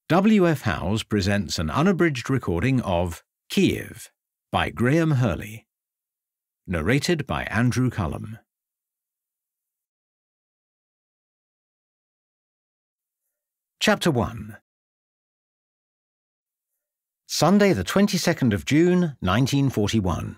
W.F. Howes presents an unabridged recording of Kyiv by Graham Hurley. Narrated by Andrew Cullum. Chapter 1. Sunday the 22nd of June, 1941.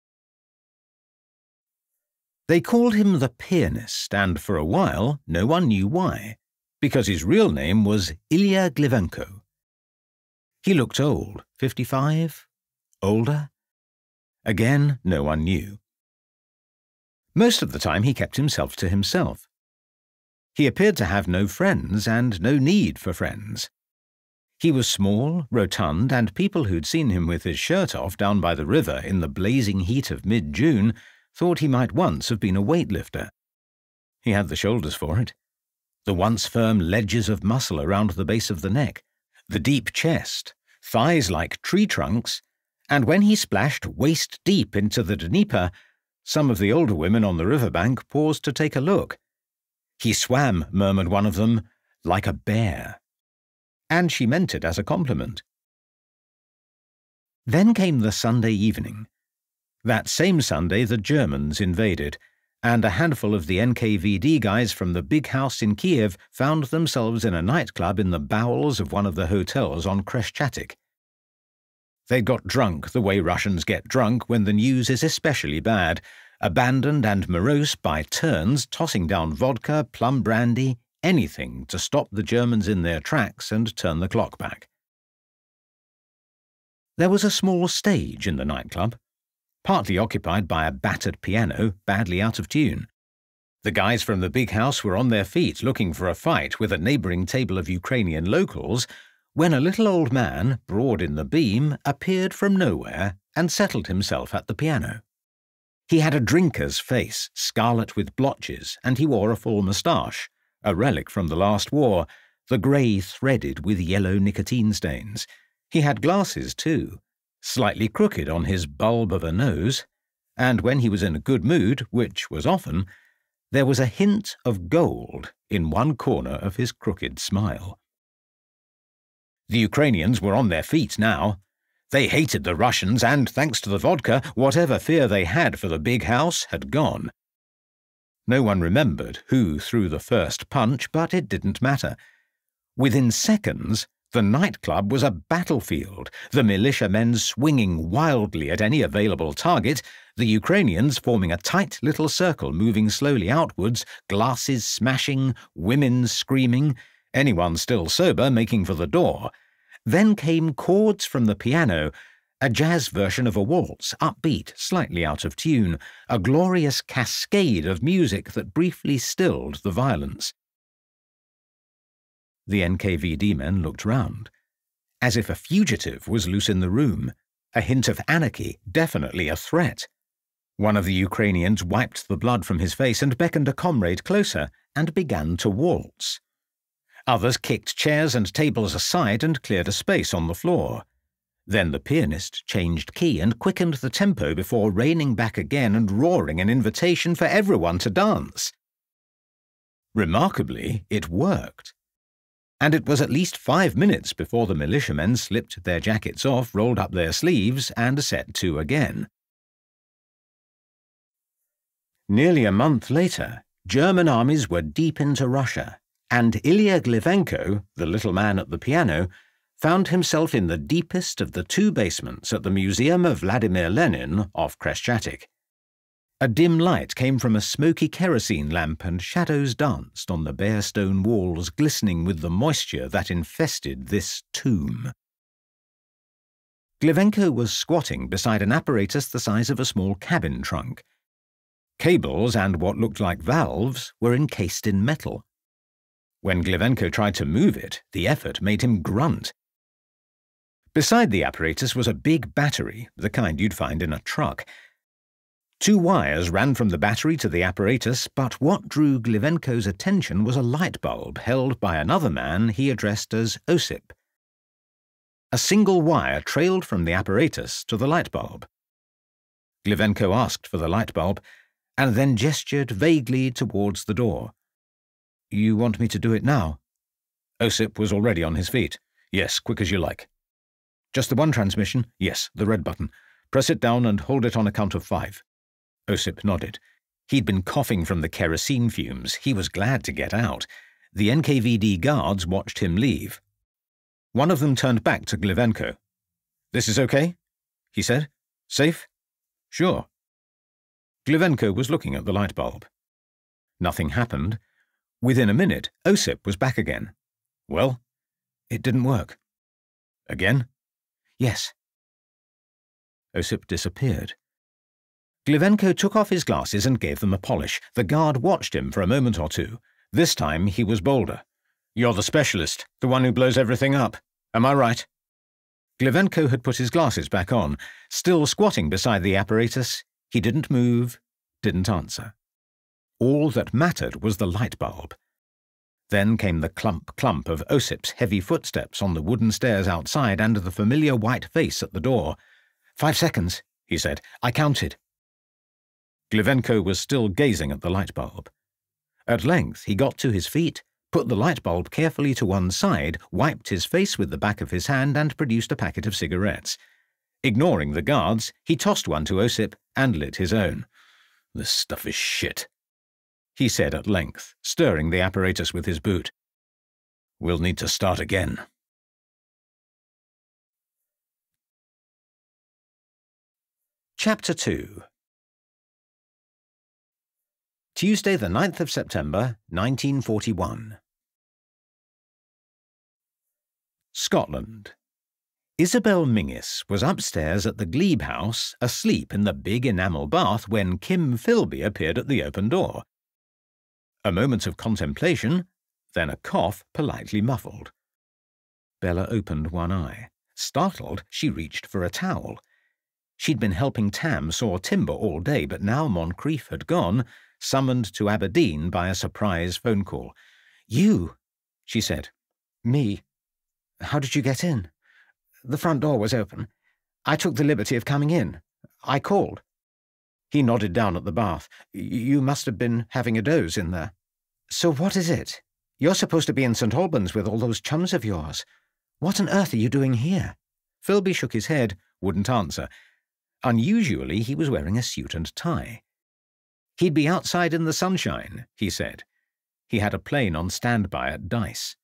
They called him the pianist, and for a while no one knew why, because his real name was Ilya Glivenko. He looked old, 55, older. Again, no one knew. Most of the time he kept himself to himself. He appeared to have no friends and no need for friends. He was small, rotund, and people who'd seen him with his shirt off down by the river in the blazing heat of mid-June thought he might once have been a weightlifter. He had the shoulders for it, the once firm ledges of muscle around the base of the neck, the deep chest, thighs like tree trunks, and when he splashed waist-deep into the Dnieper, some of the older women on the riverbank paused to take a look. "He swam," murmured one of them, "like a bear." And she meant it as a compliment. Then came the Sunday evening. That same Sunday the Germans invaded, and a handful of the NKVD guys from the big house in Kyiv found themselves in a nightclub in the bowels of one of the hotels on Khreshchatyk. They got drunk the way Russians get drunk when the news is especially bad, abandoned and morose by turns, tossing down vodka, plum brandy, anything to stop the Germans in their tracks and turn the clock back. There was a small stage in the nightclub, partly occupied by a battered piano, badly out of tune. The guys from the big house were on their feet looking for a fight with a neighbouring table of Ukrainian locals, when a little old man, broad in the beam, appeared from nowhere and settled himself at the piano. He had a drinker's face, scarlet with blotches, and he wore a full moustache, a relic from the last war, the grey threaded with yellow nicotine stains. He had glasses, too, slightly crooked on his bulb of a nose, and when he was in a good mood, which was often, there was a hint of gold in one corner of his crooked smile. The Ukrainians were on their feet now. They hated the Russians, and, thanks to the vodka, whatever fear they had for the big house had gone. No one remembered who threw the first punch, but it didn't matter. Within seconds, the nightclub was a battlefield, the militiamen swinging wildly at any available target, the Ukrainians forming a tight little circle moving slowly outwards, glasses smashing, women screaming, anyone still sober making for the door. Then came chords from the piano, a jazz version of a waltz, upbeat, slightly out of tune, a glorious cascade of music that briefly stilled the violence. The NKVD men looked round, as if a fugitive was loose in the room, a hint of anarchy, definitely a threat. One of the Ukrainians wiped the blood from his face and beckoned a comrade closer and began to waltz. Others kicked chairs and tables aside and cleared a space on the floor. Then the pianist changed key and quickened the tempo before reining back again and roaring an invitation for everyone to dance. Remarkably, it worked. And it was at least 5 minutes before the militiamen slipped their jackets off, rolled up their sleeves, and set to again. Nearly a month later, German armies were deep into Russia, and Ilya Glivenko, the little man at the piano, found himself in the deepest of the 2 basements at the Museum of Vladimir Lenin off Khreshchatyk. A dim light came from a smoky kerosene lamp, and shadows danced on the bare stone walls, glistening with the moisture that infested this tomb. Glivenko was squatting beside an apparatus the size of a small cabin trunk. Cables and what looked like valves were encased in metal. When Glivenko tried to move it, the effort made him grunt. Beside the apparatus was a big battery, the kind you'd find in a truck. 2 wires ran from the battery to the apparatus, but what drew Glivenko's attention was a light bulb held by another man he addressed as Osip. A single wire trailed from the apparatus to the light bulb. Glivenko asked for the light bulb, and then gestured vaguely towards the door. "You want me to do it now?" Osip was already on his feet. Yes, quick as you like. Just the one transmission? Yes, the red button. Press it down and hold it on a count of 5. Osip nodded. He'd been coughing from the kerosene fumes. He was glad to get out. The NKVD guards watched him leave. One of them turned back to Glivenko. "This is okay?" he said. "Safe?" "Sure." Glivenko was looking at the light bulb. Nothing happened. Within a minute, Osip was back again. "Well?" "It didn't work." "Again?" "Yes." Osip disappeared. Glivenko took off his glasses and gave them a polish. The guard watched him for a moment or two. This time he was bolder. "You're the specialist, the one who blows everything up. Am I right?" Glivenko had put his glasses back on. Still squatting beside the apparatus, he didn't move, didn't answer. All that mattered was the light bulb. Then came the clump-clump of Osip's heavy footsteps on the wooden stairs outside and the familiar white face at the door. 5 seconds, he said. "I counted." Glivenko was still gazing at the light bulb. At length he got to his feet, put the light bulb carefully to one side, wiped his face with the back of his hand and produced a packet of cigarettes. Ignoring the guards, he tossed one to Osip and lit his own. "This stuff is shit," he said at length, stirring the apparatus with his boot. "We'll need to start again." Chapter 2. Tuesday, the 9th of September, 1941. Scotland. Isabel Mingis was upstairs at the Glebe house, asleep in the big enamel bath when Kim Philby appeared at the open door. A moment of contemplation, then a cough politely muffled. Bella opened one eye. Startled, she reached for a towel. She'd been helping Tam saw timber all day, but now Moncrief had gone, summoned to Aberdeen by a surprise phone call. "You," she said. "Me. How did you get in?" "The front door was open. I took the liberty of coming in. I called." He nodded down at the bath. "You must have been having a doze in there." "So what is it? You're supposed to be in St. Albans with all those chums of yours. What on earth are you doing here?" Philby shook his head, wouldn't answer. Unusually, he was wearing a suit and tie. He'd be outside in the sunshine, he said. He had a plane on standby at Dice.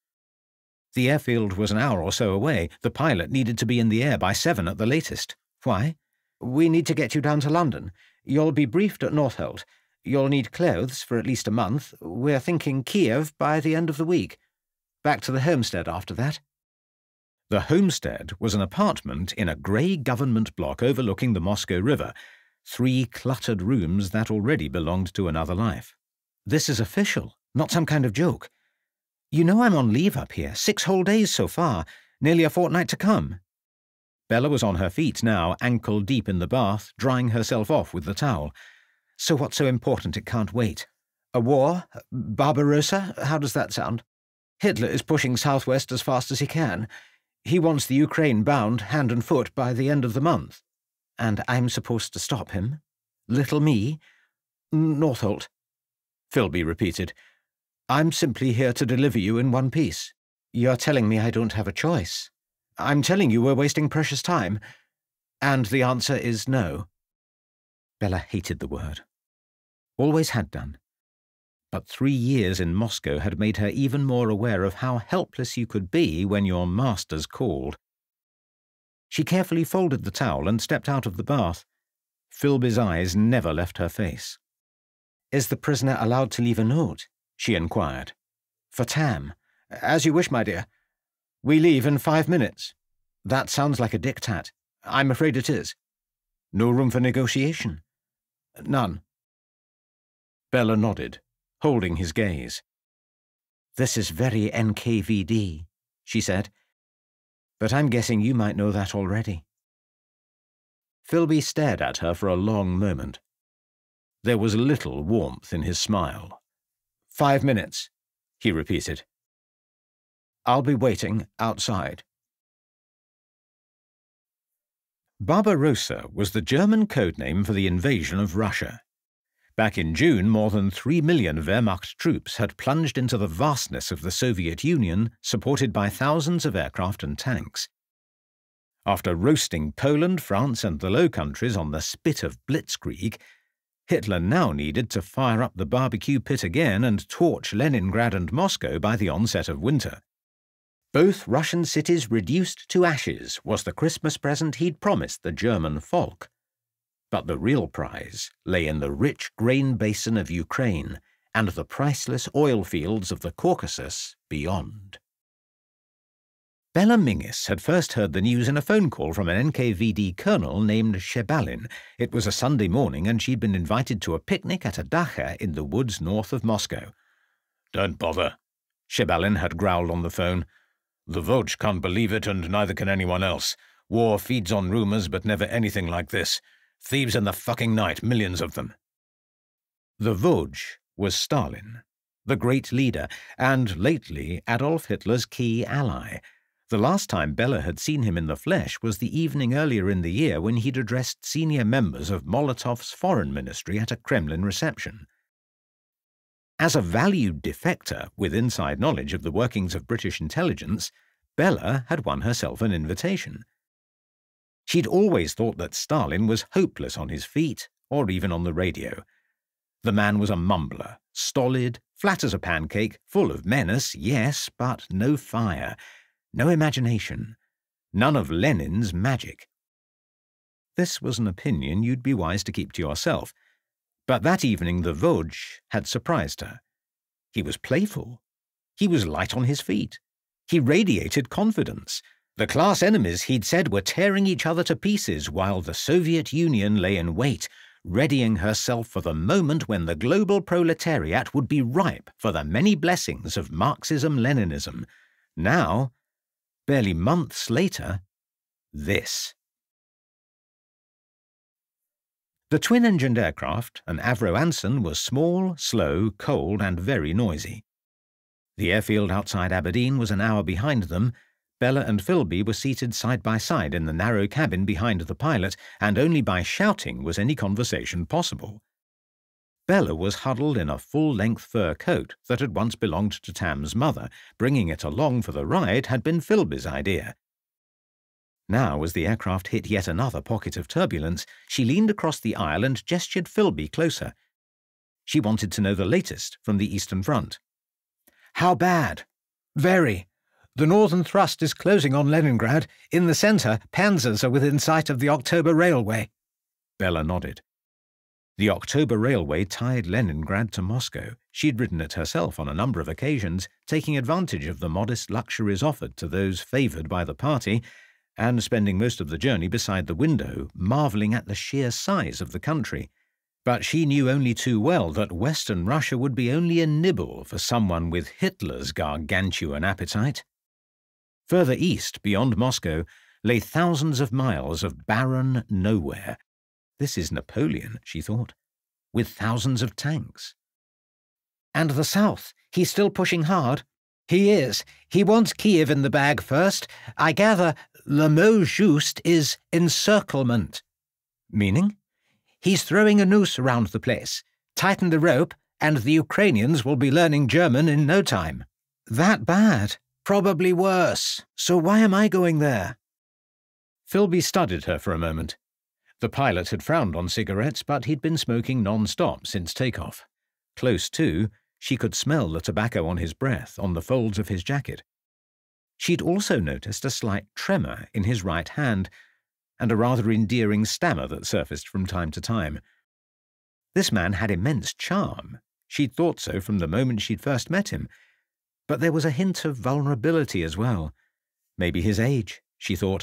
The airfield was an hour or so away. The pilot needed to be in the air by 7 at the latest. "Why?" "We need to get you down to London. You'll be briefed at Northolt. You'll need clothes for at least a month. We're thinking Kyiv by the end of the week. Back to the homestead after that." The homestead was an apartment in a grey government block overlooking the Moscow River, 3 cluttered rooms that already belonged to another life. "This is official, not some kind of joke. You know I'm on leave up here, 6 whole days so far, nearly a fortnight to come." Bella was on her feet now, ankle deep in the bath, drying herself off with the towel. "So what's so important it can't wait? A war? Barbarossa? How does that sound? Hitler is pushing southwest as fast as he can. He wants the Ukraine bound, hand and foot, by the end of the month. And I'm supposed to stop him? Little me? Northolt," Philby repeated. "I'm simply here to deliver you in one piece. You're telling me I don't have a choice. I'm telling you we're wasting precious time. And the answer is no." Bella hated the word. Always had done. But 3 years in Moscow had made her even more aware of how helpless you could be when your masters called. She carefully folded the towel and stepped out of the bath. Philby's eyes never left her face. "Is the prisoner allowed to leave a note?" she inquired. "For Tam." "As you wish, my dear. We leave in 5 minutes." "That sounds like a diktat." "I'm afraid it is." "No room for negotiation?" "None." Bella nodded, holding his gaze. "This is very NKVD, she said. "But I'm guessing you might know that already." Philby stared at her for a long moment. There was little warmth in his smile. 5 minutes, he repeated. "I'll be waiting outside." Barbarossa was the German code name for the invasion of Russia. Back in June, more than 3 million Wehrmacht troops had plunged into the vastness of the Soviet Union, supported by thousands of aircraft and tanks. After roasting Poland, France, and the Low Countries on the spit of blitzkrieg, Hitler now needed to fire up the barbecue pit again and torch Leningrad and Moscow by the onset of winter. Both Russian cities reduced to ashes was the Christmas present he'd promised the German folk. But the real prize lay in the rich grain basin of Ukraine and the priceless oil fields of the Caucasus beyond. Bella Mingis had first heard the news in a phone call from an NKVD colonel named Shebalin. It was a Sunday morning and she'd been invited to a picnic at a dacha in the woods north of Moscow. "Don't bother," Shebalin had growled on the phone. "The Voj can't believe it and neither can anyone else. War feeds on rumours but never anything like this. Thieves in the fucking night, millions of them." The Voj was Stalin, the great leader, and lately Adolf Hitler's key ally. The last time Bella had seen him in the flesh was the evening earlier in the year when he'd addressed senior members of Molotov's foreign ministry at a Kremlin reception. As a valued defector with inside knowledge of the workings of British intelligence, Bella had won herself an invitation. She'd always thought that Stalin was hopeless on his feet or even on the radio. The man was a mumbler, stolid, flat as a pancake, full of menace, yes, but no fire. No imagination, none of Lenin's magic. This was an opinion you'd be wise to keep to yourself, but that evening the Voj had surprised her. He was playful. He was light on his feet. He radiated confidence. The class enemies he'd said were tearing each other to pieces while the Soviet Union lay in wait, readying herself for the moment when the global proletariat would be ripe for the many blessings of Marxism-Leninism. Now, barely months later, this. The twin-engined aircraft, an Avro Anson, was small, slow, cold, and very noisy. The airfield outside Aberdeen was an hour behind them. Bella and Philby were seated side by side in the narrow cabin behind the pilot, and only by shouting was any conversation possible. Bella was huddled in a full-length fur coat that had once belonged to Tam's mother. Bringing it along for the ride had been Philby's idea. Now, as the aircraft hit yet another pocket of turbulence, she leaned across the aisle and gestured Philby closer. She wanted to know the latest from the Eastern Front. "How bad?" "Very. The northern thrust is closing on Leningrad. In the centre, panzers are within sight of the October Railway." Bella nodded. The October Railway tied Leningrad to Moscow. She'd ridden it herself on a number of occasions, taking advantage of the modest luxuries offered to those favoured by the party, and spending most of the journey beside the window, marvelling at the sheer size of the country. But she knew only too well that Western Russia would be only a nibble for someone with Hitler's gargantuan appetite. Further east, beyond Moscow, lay thousands of miles of barren nowhere. This is Napoleon, she thought, with thousands of tanks. "And the south, he's still pushing hard?" "He is. He wants Kyiv in the bag first. I gather le mot juste is encirclement." "Meaning?" "He's throwing a noose around the place. Tighten the rope, and the Ukrainians will be learning German in no time." "That bad?" "Probably worse. So why am I going there?" Philby studied her for a moment. The pilot had frowned on cigarettes, but he'd been smoking non-stop since takeoff. Close to, she could smell the tobacco on his breath, on the folds of his jacket. She'd also noticed a slight tremor in his right hand, and a rather endearing stammer that surfaced from time to time. This man had immense charm. She'd thought so from the moment she'd first met him. But there was a hint of vulnerability as well. Maybe his age, she thought.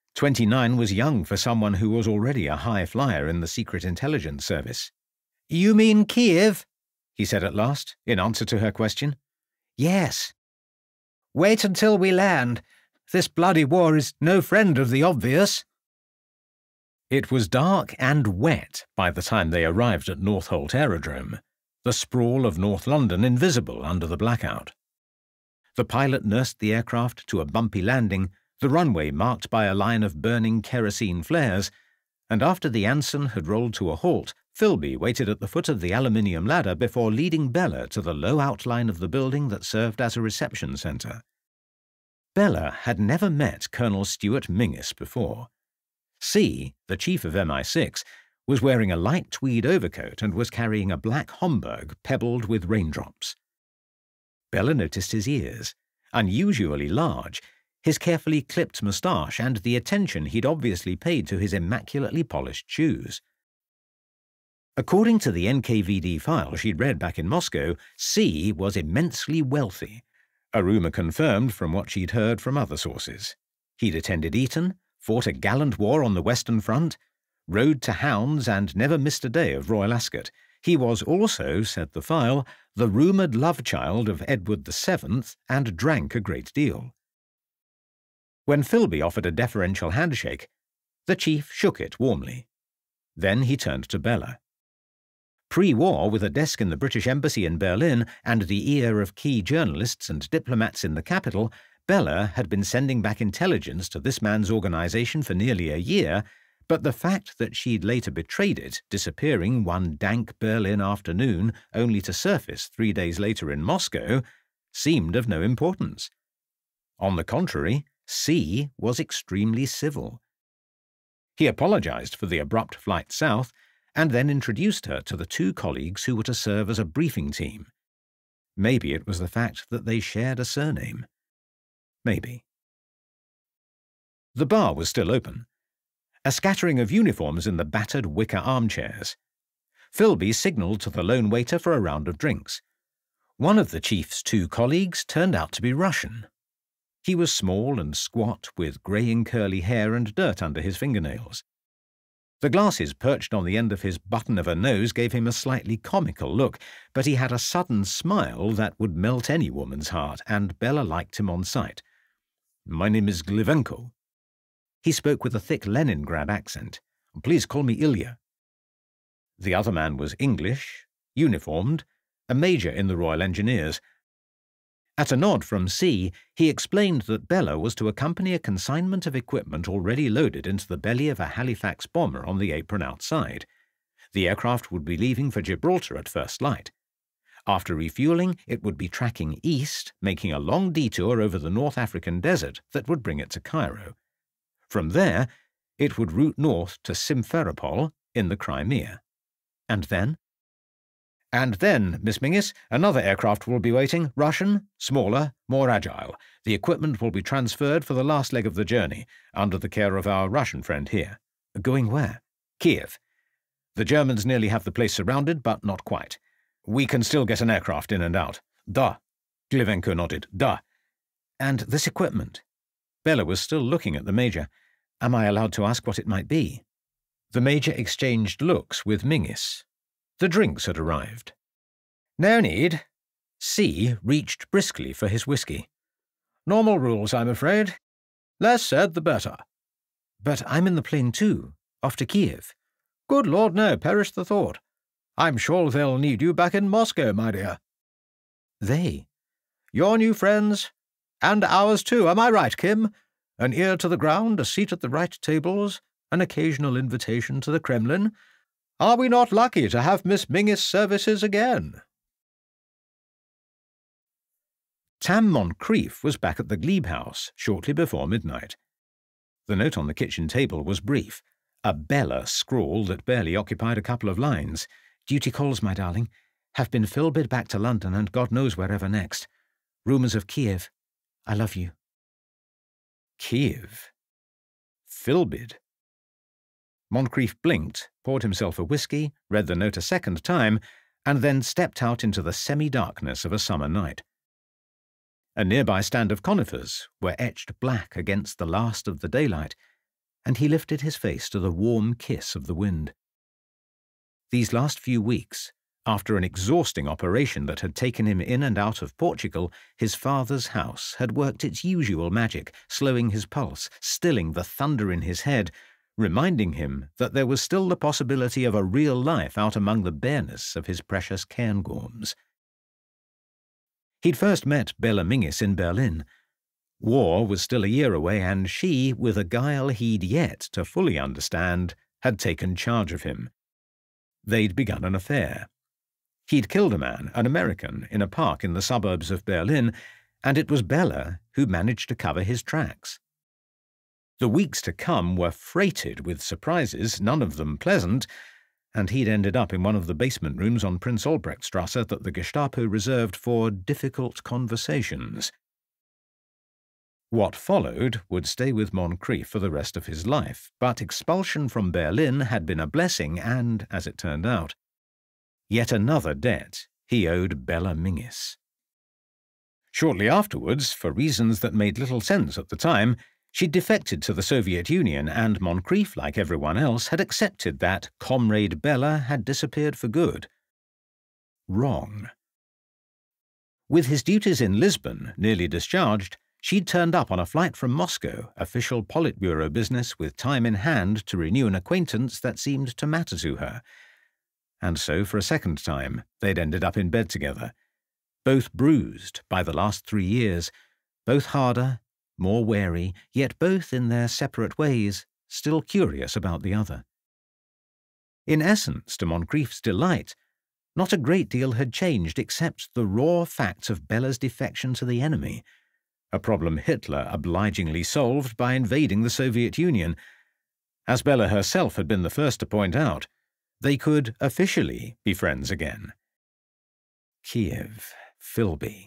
29 was young for someone who was already a high flyer in the Secret Intelligence Service. "You mean Kyiv?" he said at last, in answer to her question. "Yes." "Wait until we land. This bloody war is no friend of the obvious." It was dark and wet by the time they arrived at Northolt Aerodrome, the sprawl of North London invisible under the blackout. The pilot nursed the aircraft to a bumpy landing, the runway marked by a line of burning kerosene flares, and after the Anson had rolled to a halt, Philby waited at the foot of the aluminium ladder before leading Bella to the low outline of the building that served as a reception centre. Bella had never met Colonel Stuart Mingis before. C, the chief of MI6, was wearing a light tweed overcoat and was carrying a black Homburg pebbled with raindrops. Bella noticed his ears, unusually large, his carefully clipped moustache, and the attention he'd obviously paid to his immaculately polished shoes. According to the NKVD file she'd read back in Moscow, C was immensely wealthy, a rumour confirmed from what she'd heard from other sources. He'd attended Eton, fought a gallant war on the Western Front, rode to hounds and never missed a day of Royal Ascot. He was also, said the file, the rumoured love child of Edward VII and drank a great deal. When Philby offered a deferential handshake, the chief shook it warmly. Then he turned to Bella. Pre-war, with a desk in the British Embassy in Berlin and the ear of key journalists and diplomats in the capital, Bella had been sending back intelligence to this man's organisation for nearly a year, but the fact that she'd later betrayed it, disappearing one dank Berlin afternoon only to surface 3 days later in Moscow, seemed of no importance. On the contrary, C was extremely civil. He apologised for the abrupt flight south, and then introduced her to the 2 colleagues who were to serve as a briefing team. Maybe it was the fact that they shared a surname. Maybe. The bar was still open. A scattering of uniforms in the battered wicker armchairs. Philby signalled to the lone waiter for a round of drinks. One of the chief's 2 colleagues turned out to be Russian. He was small and squat, with greying curly hair and dirt under his fingernails. The glasses perched on the end of his button of a nose gave him a slightly comical look, but he had a sudden smile that would melt any woman's heart, and Bella liked him on sight. "My name is Glivenko." He spoke with a thick Leningrad accent. "Please call me Ilya." The other man was English, uniformed, a major in the Royal Engineers. At a nod from C, he explained that Bella was to accompany a consignment of equipment already loaded into the belly of a Halifax bomber on the apron outside. The aircraft would be leaving for Gibraltar at first light. After refuelling, it would be tracking east, making a long detour over the North African desert that would bring it to Cairo. From there, it would route north to Simferopol in the Crimea. And then? "And then, Miss Mingis, another aircraft will be waiting, Russian, smaller, more agile. The equipment will be transferred for the last leg of the journey, under the care of our Russian friend here." "Going where?" "Kyiv. The Germans nearly have the place surrounded, but not quite. We can still get an aircraft in and out." "Da." Glivenko nodded. "Da." "And this equipment?" Bella was still looking at the Major. "Am I allowed to ask what it might be?" The Major exchanged looks with Mingis. The drinks had arrived. "No need." C reached briskly for his whisky. "Normal rules, I'm afraid. Less said, the better." "But I'm in the plane too, off to Kyiv." "Good Lord, no, perish the thought. I'm sure they'll need you back in Moscow, my dear." "They?" "Your new friends. And ours too, am I right, Kim? An ear to the ground, a seat at the right tables, an occasional invitation to the Kremlin. Are we not lucky to have Miss Mingis' services again?" Tam Moncrief was back at the Glebe house shortly before midnight. The note on the kitchen table was brief, a Bella scrawl that barely occupied a couple of lines. "Duty calls, my darling. Have been Philbid back to London and God knows wherever next. Rumours of Kyiv. I love you." Kyiv. Philbid. Moncrief blinked, poured himself a whisky, read the note a second time, and then stepped out into the semi-darkness of a summer night. A nearby stand of conifers were etched black against the last of the daylight, and he lifted his face to the warm kiss of the wind. These last few weeks, after an exhausting operation that had taken him in and out of Portugal, his father's house had worked its usual magic, slowing his pulse, stilling the thunder in his head, reminding him that there was still the possibility of a real life out among the bareness of his precious Cairngorms. He'd first met Bella Mingis in Berlin. War was still a year away, and she, with a guile he'd yet to fully understand, had taken charge of him. They'd begun an affair. He'd killed a man, an American, in a park in the suburbs of Berlin, and it was Bella who managed to cover his tracks. The weeks to come were freighted with surprises, none of them pleasant, and he'd ended up in one of the basement rooms on Prince Albrechtstrasse that the Gestapo reserved for difficult conversations. What followed would stay with Moncrief for the rest of his life, but expulsion from Berlin had been a blessing and, as it turned out, yet another debt he owed Bella Mingis. Shortly afterwards, for reasons that made little sense at the time, she'd defected to the Soviet Union, and Moncrief, like everyone else, had accepted that Comrade Bella had disappeared for good. Wrong. With his duties in Lisbon nearly discharged, she'd turned up on a flight from Moscow, official Politburo business with time in hand to renew an acquaintance that seemed to matter to her. And so, for a second time, they'd ended up in bed together, both bruised by the last 3 years, both harder, more wary, yet both in their separate ways, still curious about the other. In essence, to Moncrief's delight, not a great deal had changed except the raw fact of Bella's defection to the enemy, a problem Hitler obligingly solved by invading the Soviet Union. As Bella herself had been the first to point out, they could officially be friends again. Kyiv, Philby.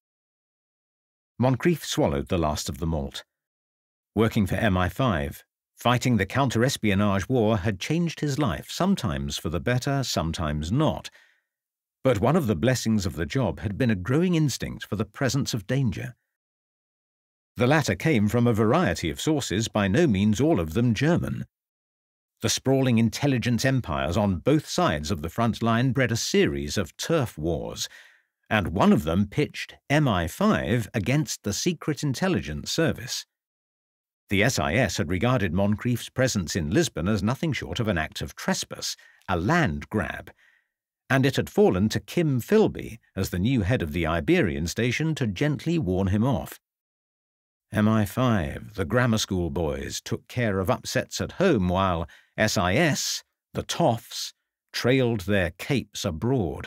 Moncrief swallowed the last of the malt. Working for MI5, fighting the counter-espionage war had changed his life, sometimes for the better, sometimes not. But one of the blessings of the job had been a growing instinct for the presence of danger. The latter came from a variety of sources, by no means all of them German. The sprawling intelligence empires on both sides of the front line bred a series of turf wars, and one of them pitched MI5 against the Secret Intelligence Service. The SIS had regarded Moncrief's presence in Lisbon as nothing short of an act of trespass, a land grab, and it had fallen to Kim Philby, as the new head of the Iberian station, to gently warn him off. MI5, the grammar school boys, took care of upsets at home, while SIS, the toffs, trailed their capes abroad.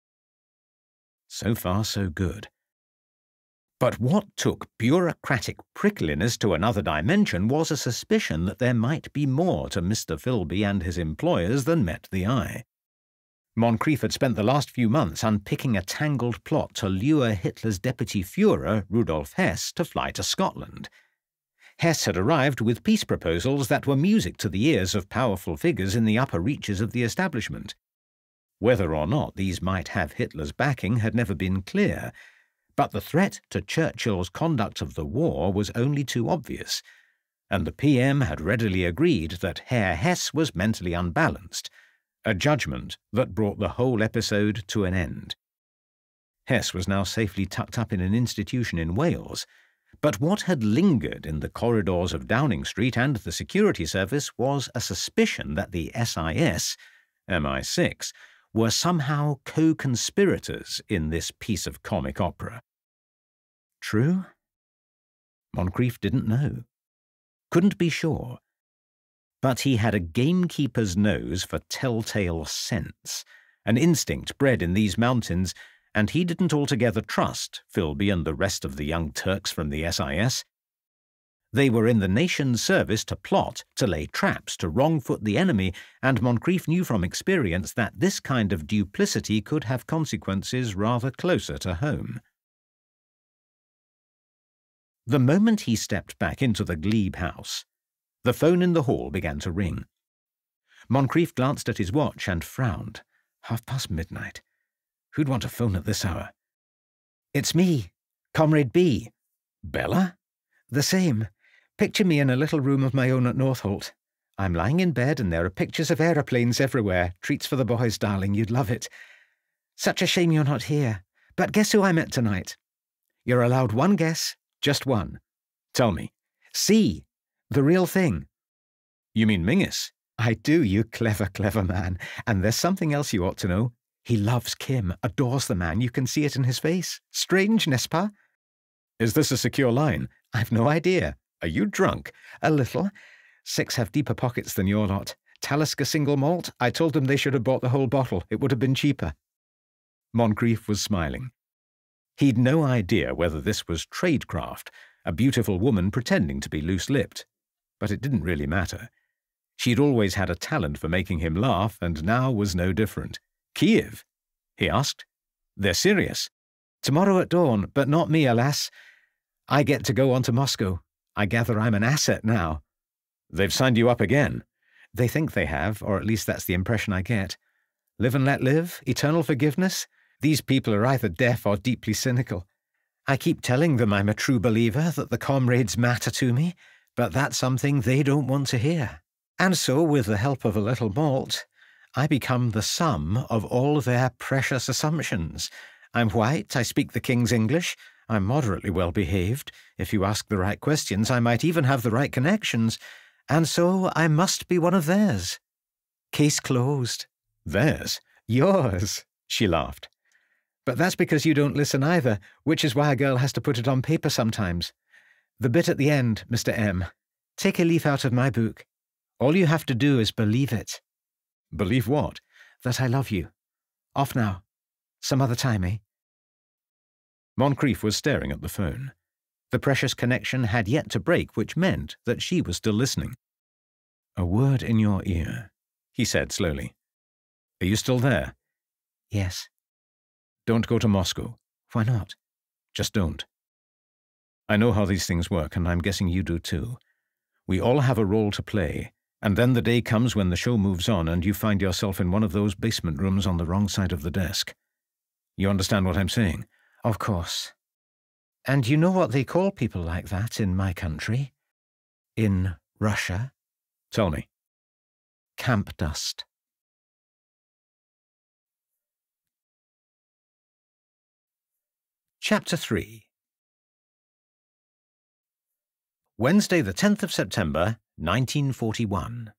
So far, so good. But what took bureaucratic prickliness to another dimension was a suspicion that there might be more to Mr. Philby and his employers than met the eye. Moncrief had spent the last few months unpicking a tangled plot to lure Hitler's deputy Führer, Rudolf Hess, to fly to Scotland. Hess had arrived with peace proposals that were music to the ears of powerful figures in the upper reaches of the establishment. Whether or not these might have Hitler's backing had never been clear, but the threat to Churchill's conduct of the war was only too obvious, and the PM had readily agreed that Herr Hess was mentally unbalanced, a judgment that brought the whole episode to an end. Hess was now safely tucked up in an institution in Wales, but what had lingered in the corridors of Downing Street and the security service was a suspicion that the SIS, MI6, were somehow co-conspirators in this piece of comic opera. True? Moncrief didn't know. Couldn't be sure. But he had a gamekeeper's nose for telltale scents, an instinct bred in these mountains, and he didn't altogether trust Philby and the rest of the young Turks from the SIS. They were in the nation's service to plot, to lay traps, to wrong-foot the enemy, and Moncrief knew from experience that this kind of duplicity could have consequences rather closer to home. The moment he stepped back into the glebe house, the phone in the hall began to ring. Moncrief glanced at his watch and frowned. midnight. Who'd want to phone at this hour? "It's me, Comrade B." "Bella?" "The same. Picture me in a little room of my own at Northolt. I'm lying in bed and there are pictures of aeroplanes everywhere. Treats for the boys, darling, you'd love it. Such a shame you're not here. But guess who I met tonight? You're allowed one guess, just one." "Tell me." "C. The real thing." "You mean Mingis?" "I do, you clever, clever man. And there's something else you ought to know. He loves Kim, adores the man. You can see it in his face. Strange, n'est-ce pas?" "Is this a secure line?" "I've no idea." "Are you drunk?" "A little. 6 have deeper pockets than your lot. Talisker single malt? I told them they should have bought the whole bottle. It would have been cheaper." Moncrief was smiling. He'd no idea whether this was tradecraft, a beautiful woman pretending to be loose-lipped. But it didn't really matter. She'd always had a talent for making him laugh, and now was no different. "Kyiv?" he asked. "They're serious." "Tomorrow at dawn, but not me, alas. I get to go on to Moscow. I gather I'm an asset now." "They've signed you up again." "They think they have, or at least that's the impression I get. Live and let live? Eternal forgiveness? These people are either deaf or deeply cynical. I keep telling them I'm a true believer, that the comrades matter to me, but that's something they don't want to hear. And so, with the help of a little malt, I become the sum of all their precious assumptions. I'm white, I speak the King's English, I'm moderately well behaved. If you ask the right questions, I might even have the right connections, and so I must be one of theirs. Case closed." "Theirs?" "Yours," she laughed. "But that's because you don't listen either, which is why a girl has to put it on paper sometimes. The bit at the end, Mr. M. Take a leaf out of my book. All you have to do is believe it." "Believe what?" "That I love you. Off now. Some other time, eh?" Moncrief was staring at the phone. The precious connection had yet to break, which meant that she was still listening. "A word in your ear," he said slowly. "Are you still there?" "Yes." "Don't go to Moscow." "Why not?" "Just don't. I know how these things work, and I'm guessing you do too. We all have a role to play, and then the day comes when the show moves on and you find yourself in one of those basement rooms on the wrong side of the desk. You understand what I'm saying?" "Of course. And you know what they call people like that in my country? In Russia?" "Tell me." "Camp dust." Chapter 3. Wednesday, the 10th of September, 1941.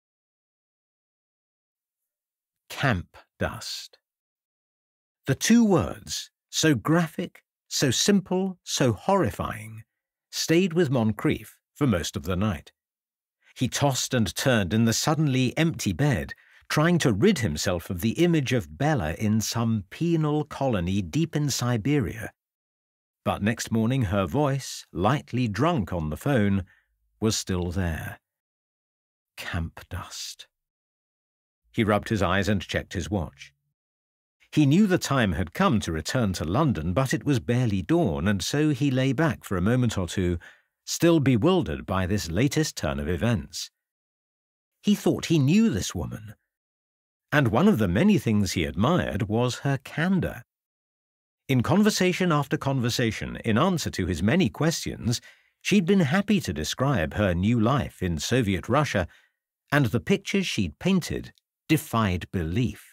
Camp dust. The two words, so graphic, so simple, so horrifying, stayed with Moncrief for most of the night. He tossed and turned in the suddenly empty bed, trying to rid himself of the image of Bella in some penal colony deep in Siberia. But next morning her voice, lightly drunk on the phone, was still there. Camp dust. He rubbed his eyes and checked his watch. He knew the time had come to return to London, but it was barely dawn, and so he lay back for a moment or two, still bewildered by this latest turn of events. He thought he knew this woman, and one of the many things he admired was her candour. In conversation after conversation, in answer to his many questions, she'd been happy to describe her new life in Soviet Russia, and the pictures she'd painted defied belief.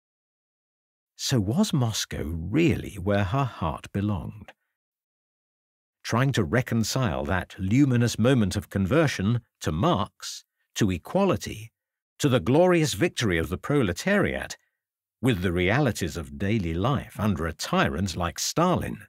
So was Moscow really where her heart belonged? Trying to reconcile that luminous moment of conversion to Marx, to equality, to the glorious victory of the proletariat, with the realities of daily life under a tyrant like Stalin.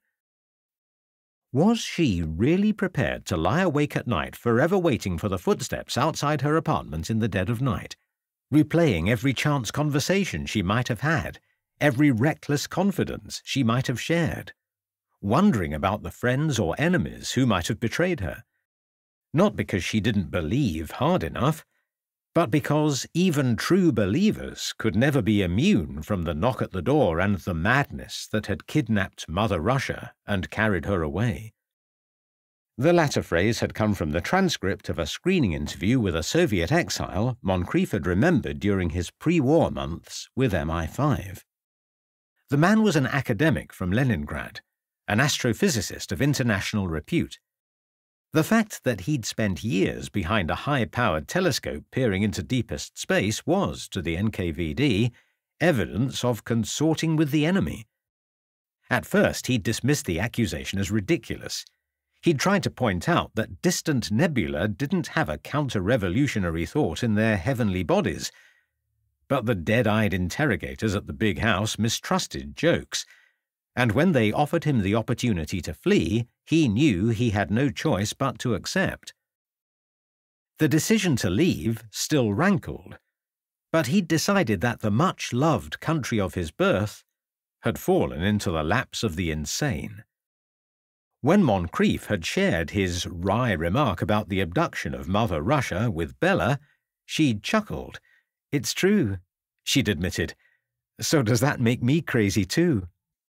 Was she really prepared to lie awake at night, forever waiting for the footsteps outside her apartment in the dead of night, replaying every chance conversation she might have had, every reckless confidence she might have shared, wondering about the friends or enemies who might have betrayed her? Not because she didn't believe hard enough, but because even true believers could never be immune from the knock at the door and the madness that had kidnapped Mother Russia and carried her away. The latter phrase had come from the transcript of a screening interview with a Soviet exile Moncrief had remembered during his pre-war months with MI5. The man was an academic from Leningrad, an astrophysicist of international repute. The fact that he'd spent years behind a high-powered telescope peering into deepest space was, to the NKVD, evidence of consorting with the enemy. At first, he'd dismissed the accusation as ridiculous. He'd tried to point out that distant nebula didn't have a counter-revolutionary thought in their heavenly bodies. But the dead-eyed interrogators at the big house mistrusted jokes, and when they offered him the opportunity to flee, he knew he had no choice but to accept. The decision to leave still rankled, but he'd decided that the much-loved country of his birth had fallen into the laps of the insane. When Moncrief had shared his wry remark about the abduction of Mother Russia with Bella, she'd chuckled. "It's true," she'd admitted. "So does that make me crazy too?"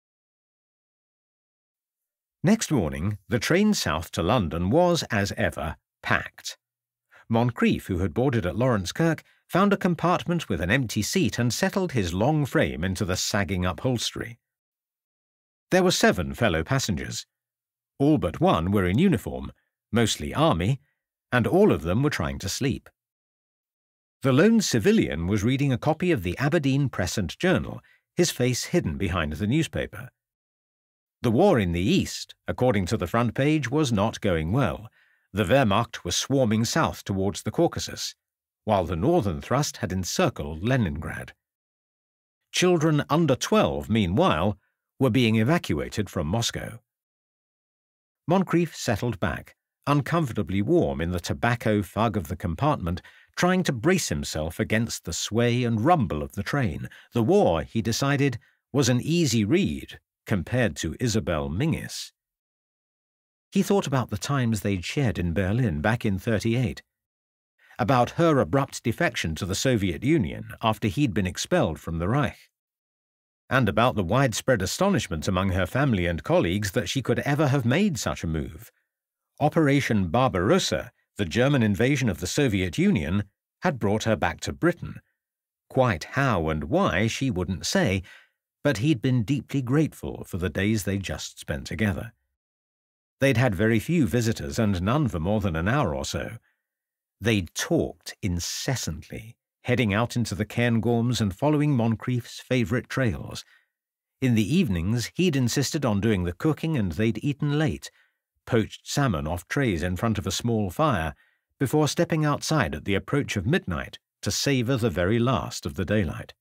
Next morning, the train south to London was, as ever, packed. Moncrief, who had boarded at Lawrence Kirk, found a compartment with an empty seat and settled his long frame into the sagging upholstery. There were 7 fellow passengers. All but one were in uniform, mostly army, and all of them were trying to sleep. The lone civilian was reading a copy of the Aberdeen Press and Journal, his face hidden behind the newspaper. The war in the East, according to the front page, was not going well. The Wehrmacht was swarming south towards the Caucasus, while the northern thrust had encircled Leningrad. Children under 12, meanwhile, were being evacuated from Moscow. Moncrief settled back, uncomfortably warm in the tobacco fug of the compartment, trying to brace himself against the sway and rumble of the train. The war, he decided, was an easy read compared to Isabel Mingis. He thought about the times they'd shared in Berlin back in '38, about her abrupt defection to the Soviet Union after he'd been expelled from the Reich, and about the widespread astonishment among her family and colleagues that she could ever have made such a move. Operation Barbarossa, the German invasion of the Soviet Union, had brought her back to Britain. Quite how and why she wouldn't say, but he'd been deeply grateful for the days they'd just spent together. They'd had very few visitors and none for more than an hour or so. They'd talked incessantly, heading out into the Cairngorms and following Moncrief's favourite trails. In the evenings, he'd insisted on doing the cooking and they'd eaten late, poached salmon off trays in front of a small fire, before stepping outside at the approach of midnight to savour the very last of the daylight.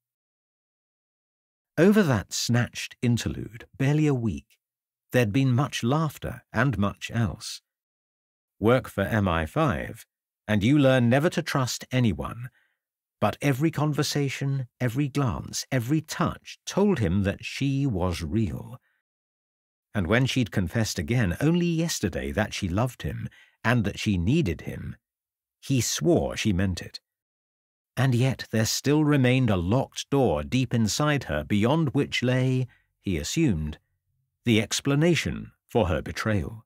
Over that snatched interlude, barely a week, there'd been much laughter and much else. Work for MI5, and you learn never to trust anyone, but every conversation, every glance, every touch told him that she was real. And when she'd confessed again only yesterday that she loved him and that she needed him, he swore she meant it. And yet there still remained a locked door deep inside her beyond which lay, he assumed, the explanation for her betrayal.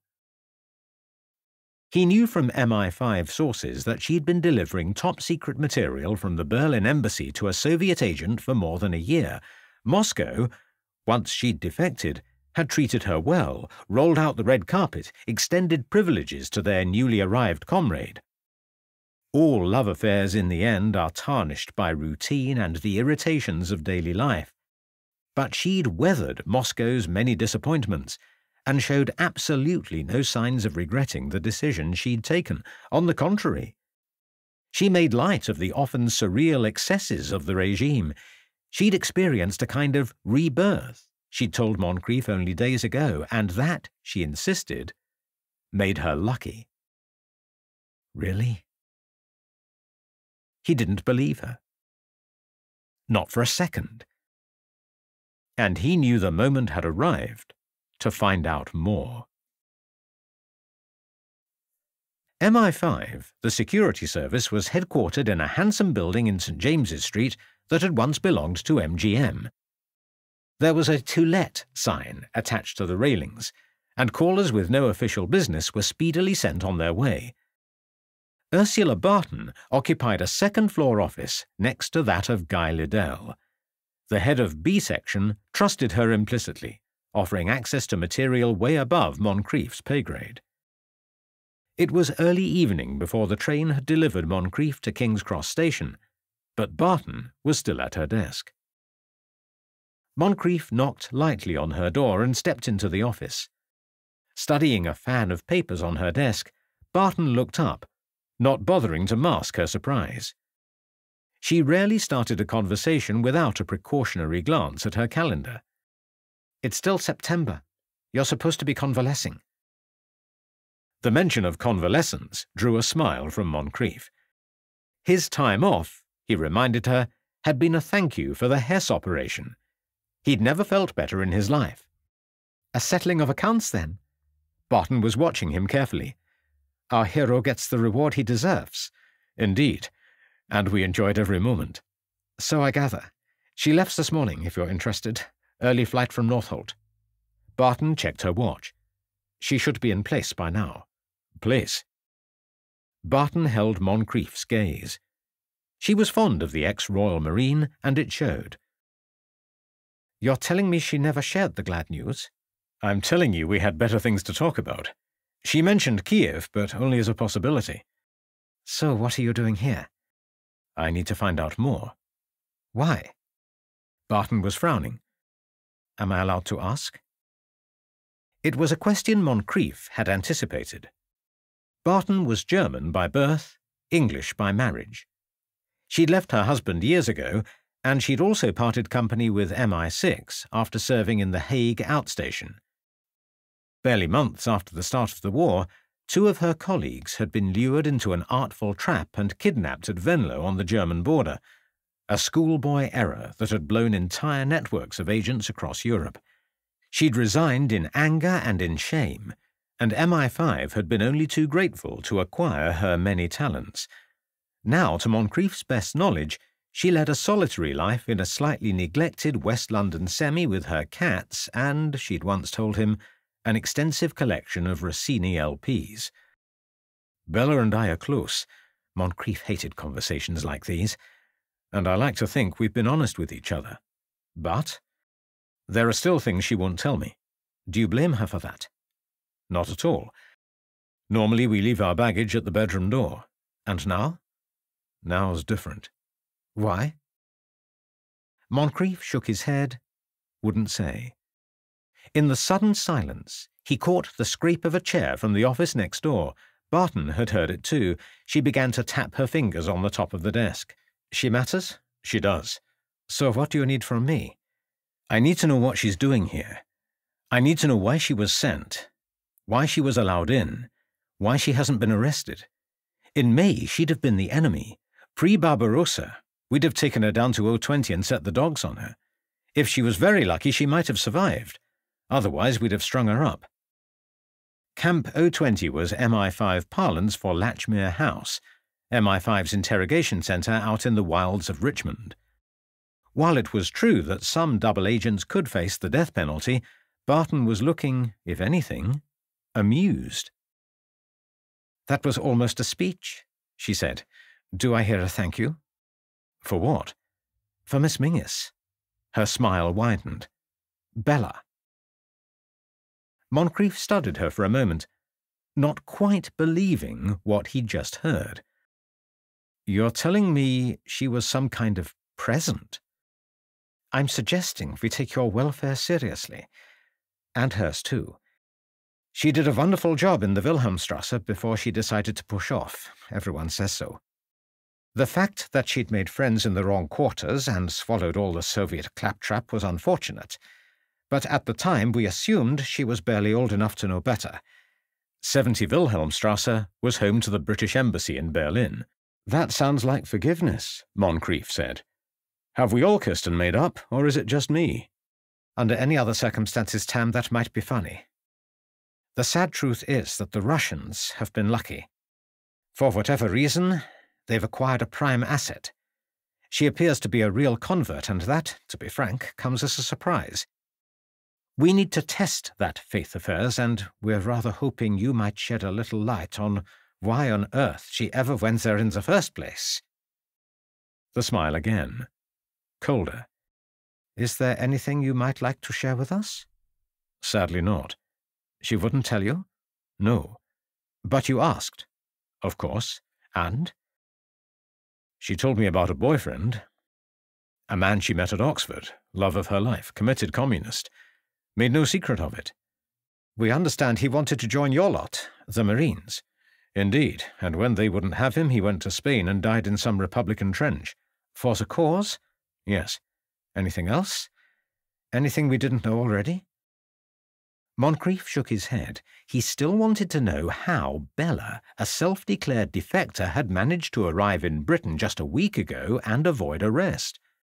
He knew from MI5 sources that she'd been delivering top-secret material from the Berlin embassy to a Soviet agent for more than a year. Moscow, once she'd defected, had treated her well, rolled out the red carpet, extended privileges to their newly arrived comrade. All love affairs in the end are tarnished by routine and the irritations of daily life. But she'd weathered Moscow's many disappointments and showed absolutely no signs of regretting the decision she'd taken. On the contrary, she made light of the often surreal excesses of the regime. She'd experienced a kind of rebirth, she'd told Moncrief only days ago, and that, she insisted, made her lucky. Really? He didn't believe her. Not for a second. And he knew the moment had arrived to find out more. MI5, the security service, was headquartered in a handsome building in St. James's Street that had once belonged to MGM. There was a "To Let" sign attached to the railings, and callers with no official business were speedily sent on their way. Ursula Barton occupied a second-floor office next to that of Guy Liddell. The head of B section trusted her implicitly, offering access to material way above Moncrief's pay grade. It was early evening before the train had delivered Moncrief to King's Cross Station, but Barton was still at her desk. Moncrief knocked lightly on her door and stepped into the office. Studying a fan of papers on her desk, Barton looked up, not bothering to mask her surprise. She rarely started a conversation without a precautionary glance at her calendar. "It's still September. You're supposed to be convalescing." The mention of convalescence drew a smile from Moncrief. His time off, he reminded her, had been a thank you for the Hess operation. He'd never felt better in his life. A settling of accounts, then? Barton was watching him carefully. Our hero gets the reward he deserves. Indeed, and we enjoyed every moment. So I gather. She left this morning, if you're interested. Early flight from Northolt. Barton checked her watch. She should be in place by now. Place? Barton held Moncrief's gaze. She was fond of the ex-Royal Marine, and it showed. You're telling me she never shared the glad news? I'm telling you we had better things to talk about. She mentioned Kyiv, but only as a possibility. So what are you doing here? I need to find out more. Why? Barton was frowning. Am I allowed to ask? It was a question Moncrief had anticipated. Barton was German by birth, English by marriage. She'd left her husband years ago, and she'd also parted company with MI6 after serving in the Hague outstation. Barely months after the start of the war, 2 of her colleagues had been lured into an artful trap and kidnapped at Venlo on the German border, a schoolboy error that had blown entire networks of agents across Europe. She'd resigned in anger and in shame, and MI5 had been only too grateful to acquire her many talents. Now, to Moncrief's best knowledge, she led a solitary life in a slightly neglected West London semi with her cats and, she'd once told him, an extensive collection of Rossini LPs. Bella and I are close. Moncrief hated conversations like these, and I like to think we've been honest with each other. But there are still things she won't tell me. Do you blame her for that? Not at all. Normally we leave our baggage at the bedroom door. And now? Now's different. Why? Moncrief shook his head, wouldn't say. In the sudden silence, he caught the scrape of a chair from the office next door. Barton had heard it too. She began to tap her fingers on the top of the desk. She matters? She does. So what do you need from me? I need to know what she's doing here. I need to know why she was sent, why she was allowed in, why she hasn't been arrested. In May, she'd have been the enemy. Pre-Barbarossa, we'd have taken her down to O20 and set the dogs on her. If she was very lucky, she might have survived. Otherwise, we'd have strung her up. Camp O20 was MI5 parlance for Latchmere House, MI5's interrogation centre out in the wilds of Richmond. While it was true that some double agents could face the death penalty, Barton was looking, if anything, amused. That was almost a speech, she said. Do I hear a thank you? For what? For Miss Mingus. Her smile widened. Bella. Moncrief studied her for a moment, not quite believing what he'd just heard. You're telling me she was some kind of present? I'm suggesting we take your welfare seriously. And hers too. She did a wonderful job in the Wilhelmstrasse before she decided to push off. Everyone says so. The fact that she'd made friends in the wrong quarters and swallowed all the Soviet claptrap was unfortunate, but at the time we assumed she was barely old enough to know better. 70 Wilhelmstrasse was home to the British Embassy in Berlin. That sounds like forgiveness, Moncrief said. Have we all kissed and made up, or is it just me? Under any other circumstances, Tam, that might be funny. The sad truth is that the Russians have been lucky. For whatever reason, they've acquired a prime asset. She appears to be a real convert, and that, to be frank, comes as a surprise. We need to test that faith of hers, and we're rather hoping you might shed a little light on why on earth she ever went there in the first place. The smile again. Colder. Is there anything you might like to share with us? Sadly not. She wouldn't tell you? No. But you asked. Of course. And? She told me about a boyfriend. A man she met at Oxford, love of her life, committed communist. Made no secret of it. We understand he wanted to join your lot, the Marines. Indeed, and when they wouldn't have him, he went to Spain and died in some Republican trench. For the cause? Yes. Anything else? Anything we didn't know already? Moncrief shook his head. He still wanted to know how Bella, a self-declared defector, had managed to arrive in Britain just a week ago and avoid arrest.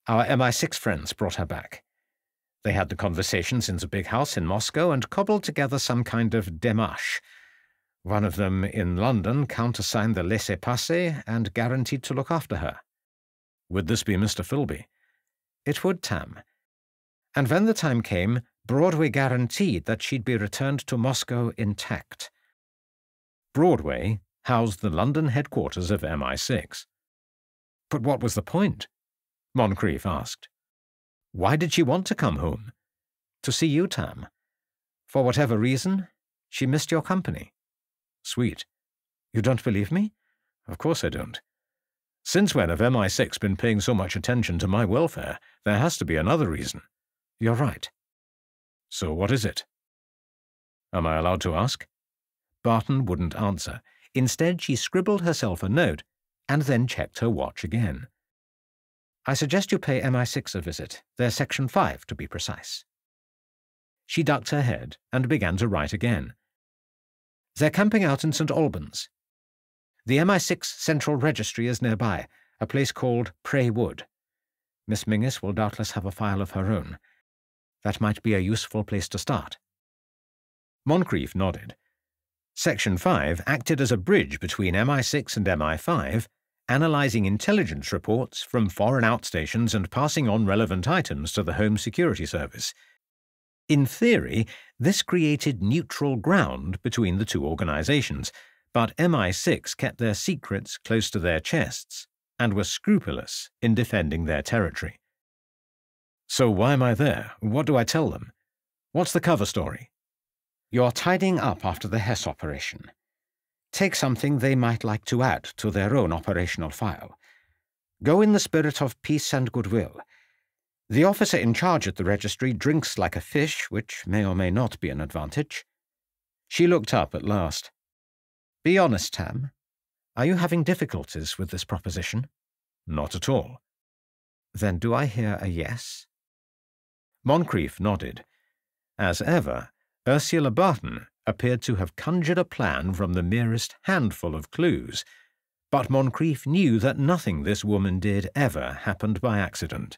Our MI6 friends brought her back. They had the conversations in the big house in Moscow and cobbled together some kind of démarche. One of them in London countersigned the laissez-passer and guaranteed to look after her. Would this be Mr. Philby? It would, Tam. And when the time came, Broadway guaranteed that she'd be returned to Moscow intact. Broadway housed the London headquarters of MI6. But what was the point? Moncrief asked. Why did she want to come home? To see you, Tam. For whatever reason, she missed your company. Sweet. You don't believe me? Of course I don't. Since when have MI6 been paying so much attention to my welfare? There has to be another reason. You're right. So what is it? Am I allowed to ask? Barton wouldn't answer. Instead, she scribbled herself a note and then checked her watch again. I suggest you pay MI6 a visit. They're Section 5, to be precise. She ducked her head and began to write again. They're camping out in St. Albans. The MI6 Central Registry is nearby, a place called Pray Wood. Miss Mingus will doubtless have a file of her own. That might be a useful place to start. Moncrief nodded. Section 5 acted as a bridge between MI6 and MI5, analysing intelligence reports from foreign outstations and passing on relevant items to the Home Security Service. In theory, this created neutral ground between the two organisations, but MI6 kept their secrets close to their chests and were scrupulous in defending their territory. So why am I there? What do I tell them? What's the cover story? You're tidying up after the Hess operation. Take something they might like to add to their own operational file. Go in the spirit of peace and goodwill. The officer in charge at the registry drinks like a fish, which may or may not be an advantage. She looked up at last. Be honest, Tam. Are you having difficulties with this proposition? Not at all. Then do I hear a yes? Moncrief nodded. As ever, Ursula Barton appeared to have conjured a plan from the merest handful of clues, but Moncrief knew that nothing this woman did ever happened by accident.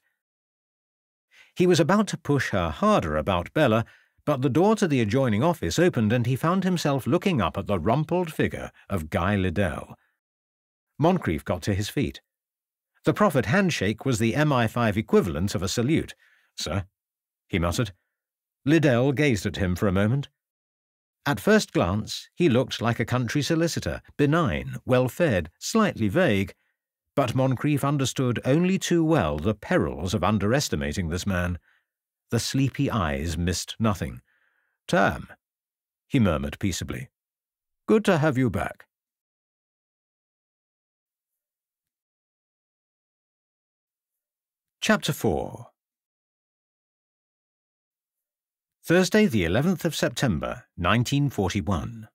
He was about to push her harder about Bella, but the door to the adjoining office opened and he found himself looking up at the rumpled figure of Guy Liddell. Moncrief got to his feet. The proffered handshake was the MI5 equivalent of a salute. Sir, he muttered. Liddell gazed at him for a moment. At first glance, he looked like a country solicitor, benign, well-fed, slightly vague, but Moncrief understood only too well the perils of underestimating this man. The sleepy eyes missed nothing. Tam, he murmured peaceably. Good to have you back. Chapter 4. Thursday, the 11th of September, 1941.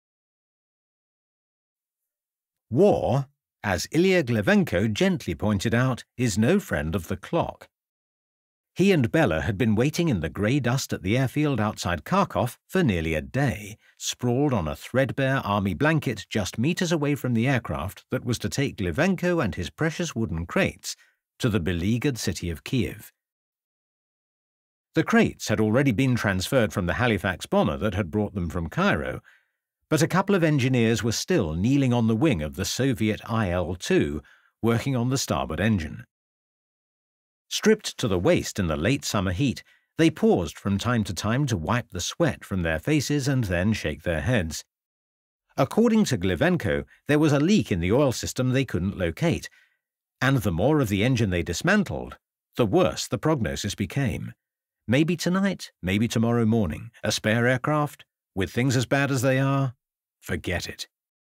War, as Ilya Glivenko gently pointed out, is no friend of the clock. He and Bella had been waiting in the grey dust at the airfield outside Kharkov for nearly a day, sprawled on a threadbare army blanket just meters away from the aircraft that was to take Glivenko and his precious wooden crates to the beleaguered city of Kyiv. The crates had already been transferred from the Halifax bomber that had brought them from Cairo, but a couple of engineers were still kneeling on the wing of the Soviet IL-2, working on the starboard engine. Stripped to the waist in the late summer heat, they paused from time to time to wipe the sweat from their faces and then shake their heads. According to Glivenko, there was a leak in the oil system they couldn't locate, and the more of the engine they dismantled, the worse the prognosis became. Maybe tonight, maybe tomorrow morning, a spare aircraft, with things as bad as they are, forget it.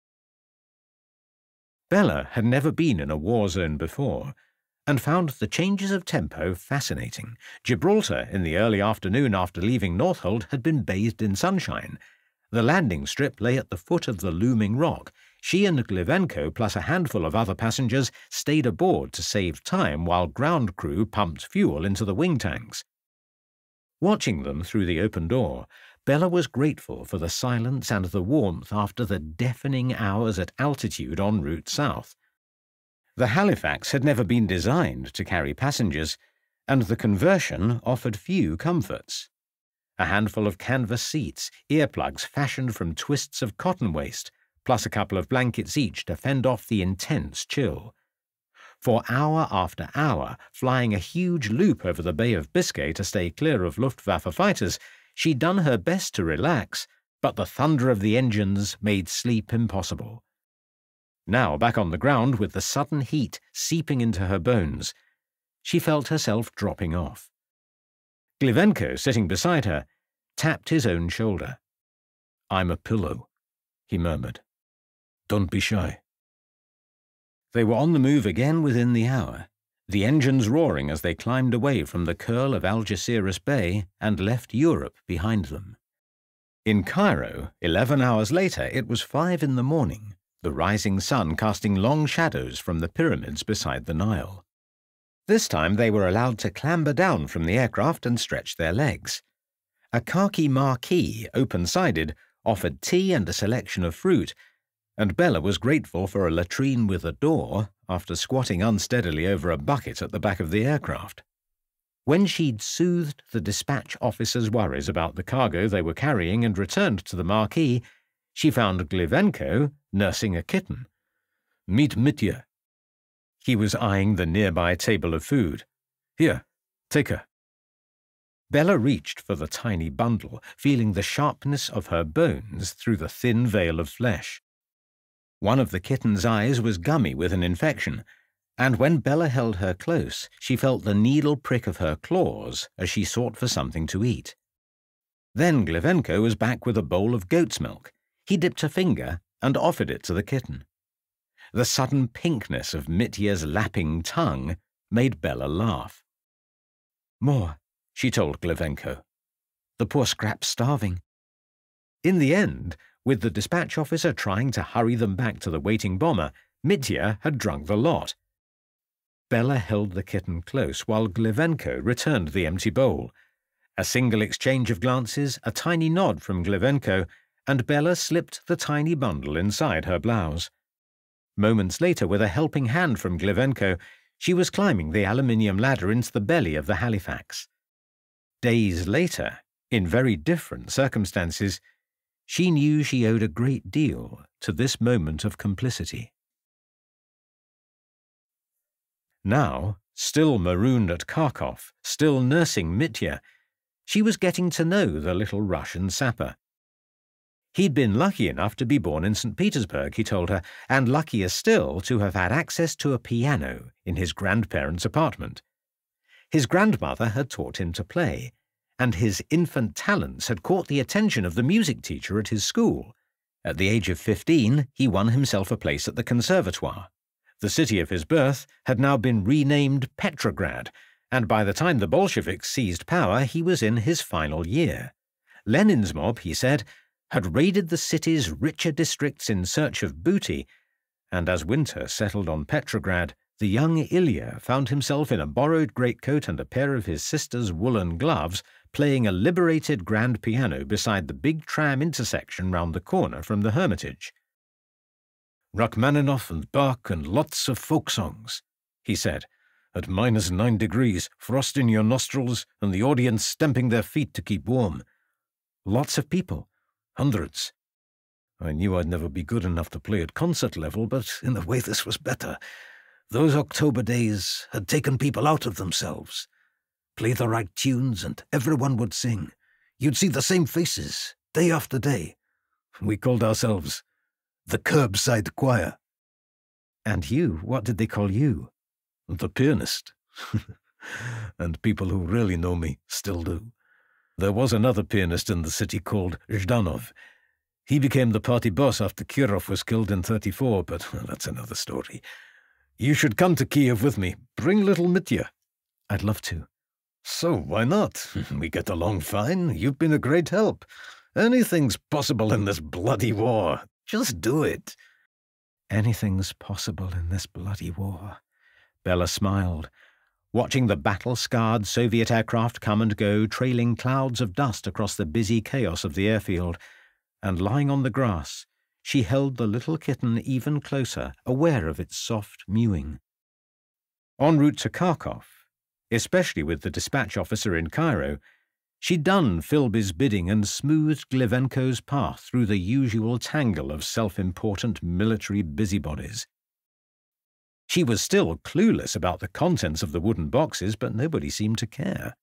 Bella had never been in a war zone before, and found the changes of tempo fascinating. Gibraltar, in the early afternoon after leaving Northolt, had been bathed in sunshine. The landing strip lay at the foot of the looming rock. She and Glivenko, plus a handful of other passengers, stayed aboard to save time while ground crew pumped fuel into the wing tanks. Watching them through the open door, Bella was grateful for the silence and the warmth after the deafening hours at altitude en route south. The Halifax had never been designed to carry passengers, and the conversion offered few comforts. A handful of canvas seats, earplugs fashioned from twists of cotton waste, plus a couple of blankets each to fend off the intense chill. For hour after hour, flying a huge loop over the Bay of Biscay to stay clear of Luftwaffe fighters, she'd done her best to relax, but the thunder of the engines made sleep impossible. Now, back on the ground with the sudden heat seeping into her bones, she felt herself dropping off. Glivenko, sitting beside her, tapped his own shoulder. "I'm a pillow," he murmured. "Don't be shy." They were on the move again within the hour, the engines roaring as they climbed away from the curl of Algeciras Bay and left Europe behind them. In Cairo, 11 hours later, it was 5 in the morning, the rising sun casting long shadows from the pyramids beside the Nile. This time they were allowed to clamber down from the aircraft and stretch their legs. A khaki marquee, open-sided, offered tea and a selection of fruit, and Bella was grateful for a latrine with a door after squatting unsteadily over a bucket at the back of the aircraft. When she'd soothed the dispatch officer's worries about the cargo they were carrying and returned to the marquee, she found Glivenko nursing a kitten. "Meet Mitya." He was eyeing the nearby table of food. "Here, take her." Bella reached for the tiny bundle, feeling the sharpness of her bones through the thin veil of flesh. One of the kitten's eyes was gummy with an infection, and when Bella held her close, she felt the needle prick of her claws as she sought for something to eat. Then Glivenko was back with a bowl of goat's milk. He dipped a finger and offered it to the kitten. The sudden pinkness of Mitya's lapping tongue made Bella laugh. "More," she told Glivenko. "The poor scrap's starving." In the end, with the dispatch officer trying to hurry them back to the waiting bomber, Mitya had drunk the lot. Bella held the kitten close while Glivenko returned the empty bowl. A single exchange of glances, a tiny nod from Glivenko, and Bella slipped the tiny bundle inside her blouse. Moments later, with a helping hand from Glivenko, she was climbing the aluminium ladder into the belly of the Halifax. Days later, in very different circumstances, she knew she owed a great deal to this moment of complicity. Now, still marooned at Kharkov, still nursing Mitya, she was getting to know the little Russian sapper. He'd been lucky enough to be born in St. Petersburg, he told her, and luckier still to have had access to a piano in his grandparents' apartment. His grandmother had taught him to play, and his infant talents had caught the attention of the music teacher at his school. At the age of 15, he won himself a place at the conservatoire. The city of his birth had now been renamed Petrograd, and by the time the Bolsheviks seized power, he was in his final year. Lenin's mob, he said, had raided the city's richer districts in search of booty, and as winter settled on Petrograd, the young Ilya found himself in a borrowed greatcoat and a pair of his sister's woolen gloves, playing a liberated grand piano beside the big tram intersection round the corner from the Hermitage. "Rachmaninoff and Bach and lots of folk songs," he said, "at -9 degrees, frost in your nostrils, and the audience stamping their feet to keep warm. Lots of people. Hundreds. I knew I'd never be good enough to play at concert level, but in a way this was better. Those October days had taken people out of themselves. Play the right tunes and everyone would sing. You'd see the same faces, day after day. We called ourselves the Curbside Choir." "And you, what did they call you?" "The pianist." And people who really know me still do. There was another pianist in the city called Zhdanov. He became the party boss after Kirov was killed in 1934, but that's another story. You should come to Kyiv with me. Bring little Mitya." "I'd love to." "So, why not? We get along fine. You've been a great help. Anything's possible in this bloody war. Just do it." "Anything's possible in this bloody war." Bella smiled, watching the battle-scarred Soviet aircraft come and go, trailing clouds of dust across the busy chaos of the airfield, and lying on the grass, she held the little kitten even closer, aware of its soft mewing. En route to Kharkov, especially with the dispatch officer in Cairo, she'd done Philby's bidding and smoothed Glivenko's path through the usual tangle of self-important military busybodies. She was still clueless about the contents of the wooden boxes, but nobody seemed to care.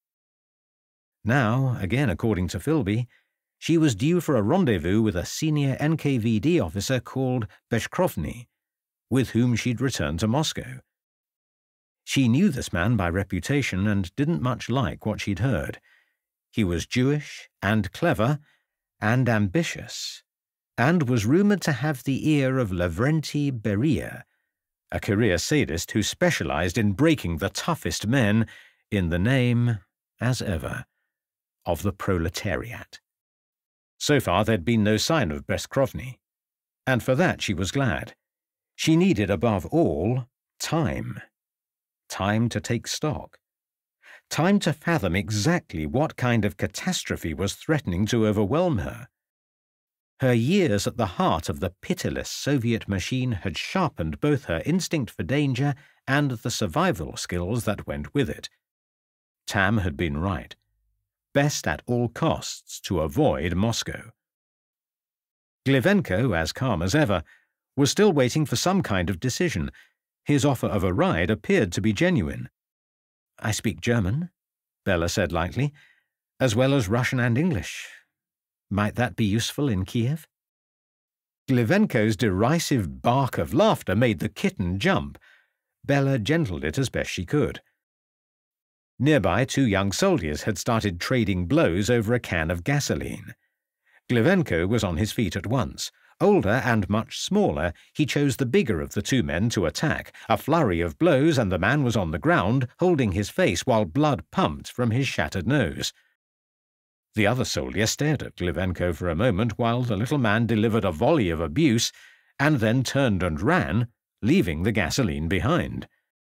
Now, again according to Philby, she was due for a rendezvous with a senior NKVD officer called Beshkrovny, with whom she'd returned to Moscow. She knew this man by reputation and didn't much like what she'd heard. He was Jewish and clever and ambitious, and was rumoured to have the ear of Lavrenti Beria, a career sadist who specialised in breaking the toughest men in the name, as ever, of the proletariat. So far there'd been no sign of Beshkrovny, and for that she was glad. She needed, above all, time. Time to take stock. Time to fathom exactly what kind of catastrophe was threatening to overwhelm her. Her years at the heart of the pitiless Soviet machine had sharpened both her instinct for danger and the survival skills that went with it. Tam had been right. Best at all costs to avoid Moscow. Glivenko, as calm as ever, was still waiting for some kind of decision. His offer of a ride appeared to be genuine. "I speak German," Bella said lightly, "as well as Russian and English. Might that be useful in Kyiv?" Glivenko's derisive bark of laughter made the kitten jump. Bella gentled it as best she could. Nearby, 2 young soldiers had started trading blows over a can of gasoline. Glivenko was on his feet at once. Older and much smaller, he chose the bigger of the 2 men to attack. A flurry of blows, and the man was on the ground, holding his face while blood pumped from his shattered nose. The other soldier stared at Glivenko for a moment while the little man delivered a volley of abuse and then turned and ran, leaving the gasoline behind.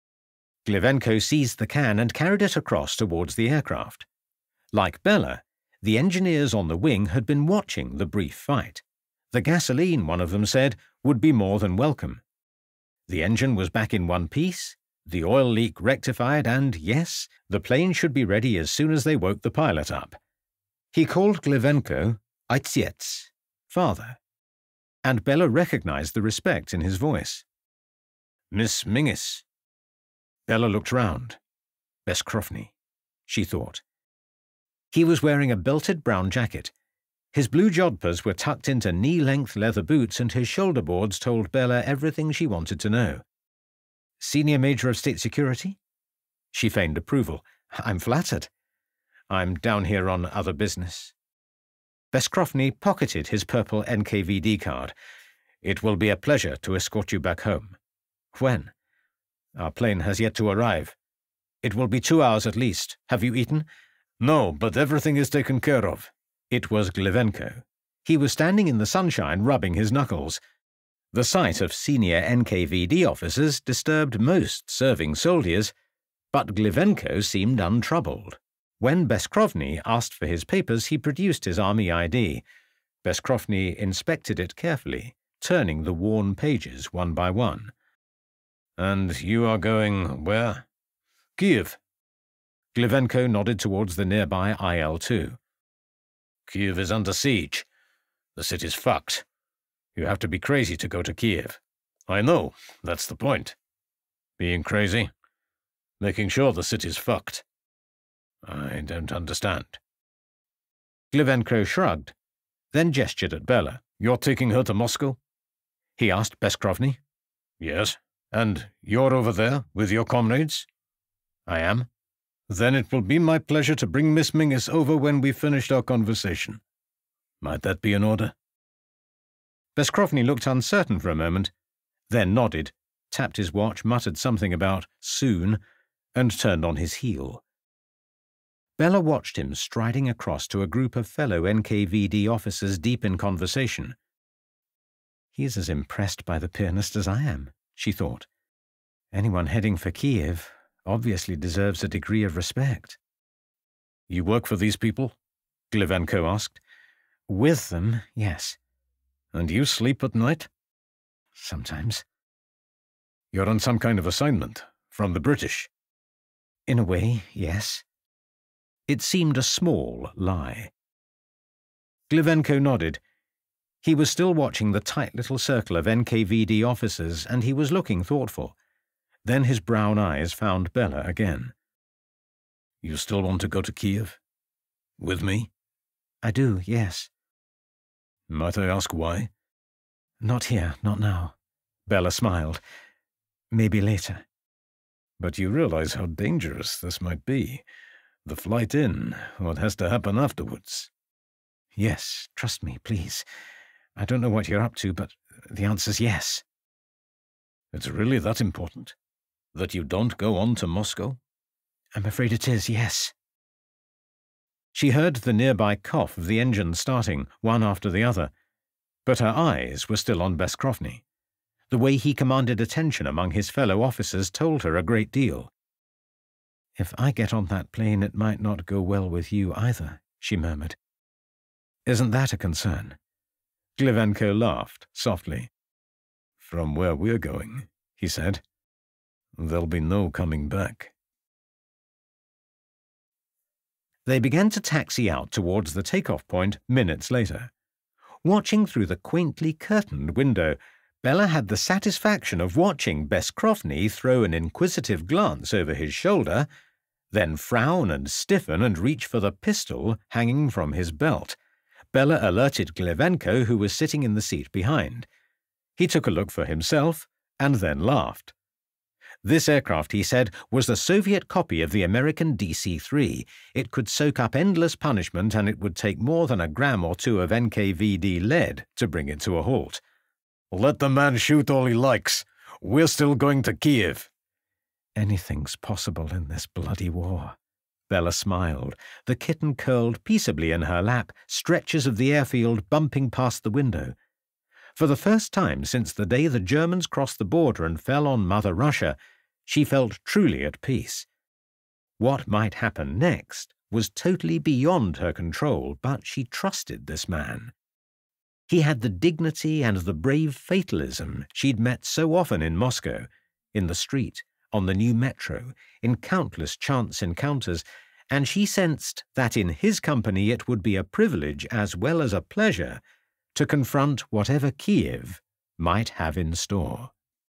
Glivenko seized the can and carried it across towards the aircraft. Like Bella, the engineers on the wing had been watching the brief fight. The gasoline, one of them said, would be more than welcome. The engine was back in one piece, the oil leak rectified, and yes, the plane should be ready as soon as they woke the pilot up. He called Glivenko Otsiets, father, and Bella recognized the respect in his voice. "Miss Mingis." Bella looked round. Beshkrovny, she thought. He was wearing a belted brown jacket. His blue jodhpurs were tucked into knee-length leather boots, and his shoulder boards told Bella everything she wanted to know. "Senior Major of State Security?" She feigned approval. "I'm flattered. I'm down here on other business." Beshkrovny pocketed his purple NKVD card. "It will be a pleasure to escort you back home." "When?" "Our plane has yet to arrive. It will be 2 hours at least. Have you eaten?" "No, but everything is taken care of." It was Glivenko. He was standing in the sunshine rubbing his knuckles. The sight of senior NKVD officers disturbed most serving soldiers, but Glivenko seemed untroubled. When Beshkrovny asked for his papers, he produced his army ID. Beshkrovny inspected it carefully, turning the worn pages one by one. "And you are going where?" "Kyiv." Glivenko nodded towards the nearby IL-2. "Kyiv is under siege. The city's fucked. You have to be crazy to go to Kyiv." "I know, that's the point." "Being crazy? Making sure the city's fucked." "I don't understand." Glivenko shrugged, then gestured at Bella. "You're taking her to Moscow?" he asked Beshkrovny. "Yes. And you're over there with your comrades?" "I am." "Then it will be my pleasure to bring Miss Mingis over when we've finished our conversation. Might that be an order?" Beshkrovny looked uncertain for a moment, then nodded, tapped his watch, muttered something about soon, and turned on his heel. Bella watched him striding across to a group of fellow NKVD officers deep in conversation. "He's as impressed by the pianist as I am," she thought. "Anyone heading for Kyiv obviously deserves a degree of respect." "You work for these people?" Glivenko asked. "With them, yes. And you sleep at night? Sometimes. You're on some kind of assignment, from the British? In a way, yes. It seemed a small lie. Glivenko nodded. He was still watching the tight little circle of NKVD officers, and he was looking thoughtful. Then his brown eyes found Bella again. You still want to go to Kyiv? With me? I do, yes. Might I ask why? Not here, not now. Bella smiled. Maybe later. But you realize how dangerous this might be. The flight in, what has to happen afterwards. Yes, trust me, please. I don't know what you're up to, but the answer's yes. It's really that important? That you don't go on to Moscow? I'm afraid it is, yes. She heard the nearby cough of the engines starting, one after the other, but her eyes were still on Beskrovny. The way he commanded attention among his fellow officers told her a great deal. If I get on that plane, it might not go well with you either, she murmured. Isn't that a concern? Glivenko laughed softly. From where we're going, he said, there'll be no coming back. They began to taxi out towards the takeoff point minutes later. Watching through the quaintly curtained window, Bella had the satisfaction of watching Beskrovny throw an inquisitive glance over his shoulder, then frown and stiffen and reach for the pistol hanging from his belt. Bella alerted Glivenko, who was sitting in the seat behind. He took a look for himself and then laughed. This aircraft, he said, was the Soviet copy of the American DC-3. It could soak up endless punishment, and it would take more than a gram or two of NKVD lead to bring it to a halt. Let the man shoot all he likes. We're still going to Kyiv. Anything's possible in this bloody war. Bella smiled. The kitten curled peaceably in her lap, stretches of the airfield bumping past the window. For the first time since the day the Germans crossed the border and fell on Mother Russia, she felt truly at peace. What might happen next was totally beyond her control, but she trusted this man. He had the dignity and the brave fatalism she'd met so often in Moscow, in the street, on the new metro, in countless chance encounters, and she sensed that in his company it would be a privilege as well as a pleasure to confront whatever Kyiv might have in store.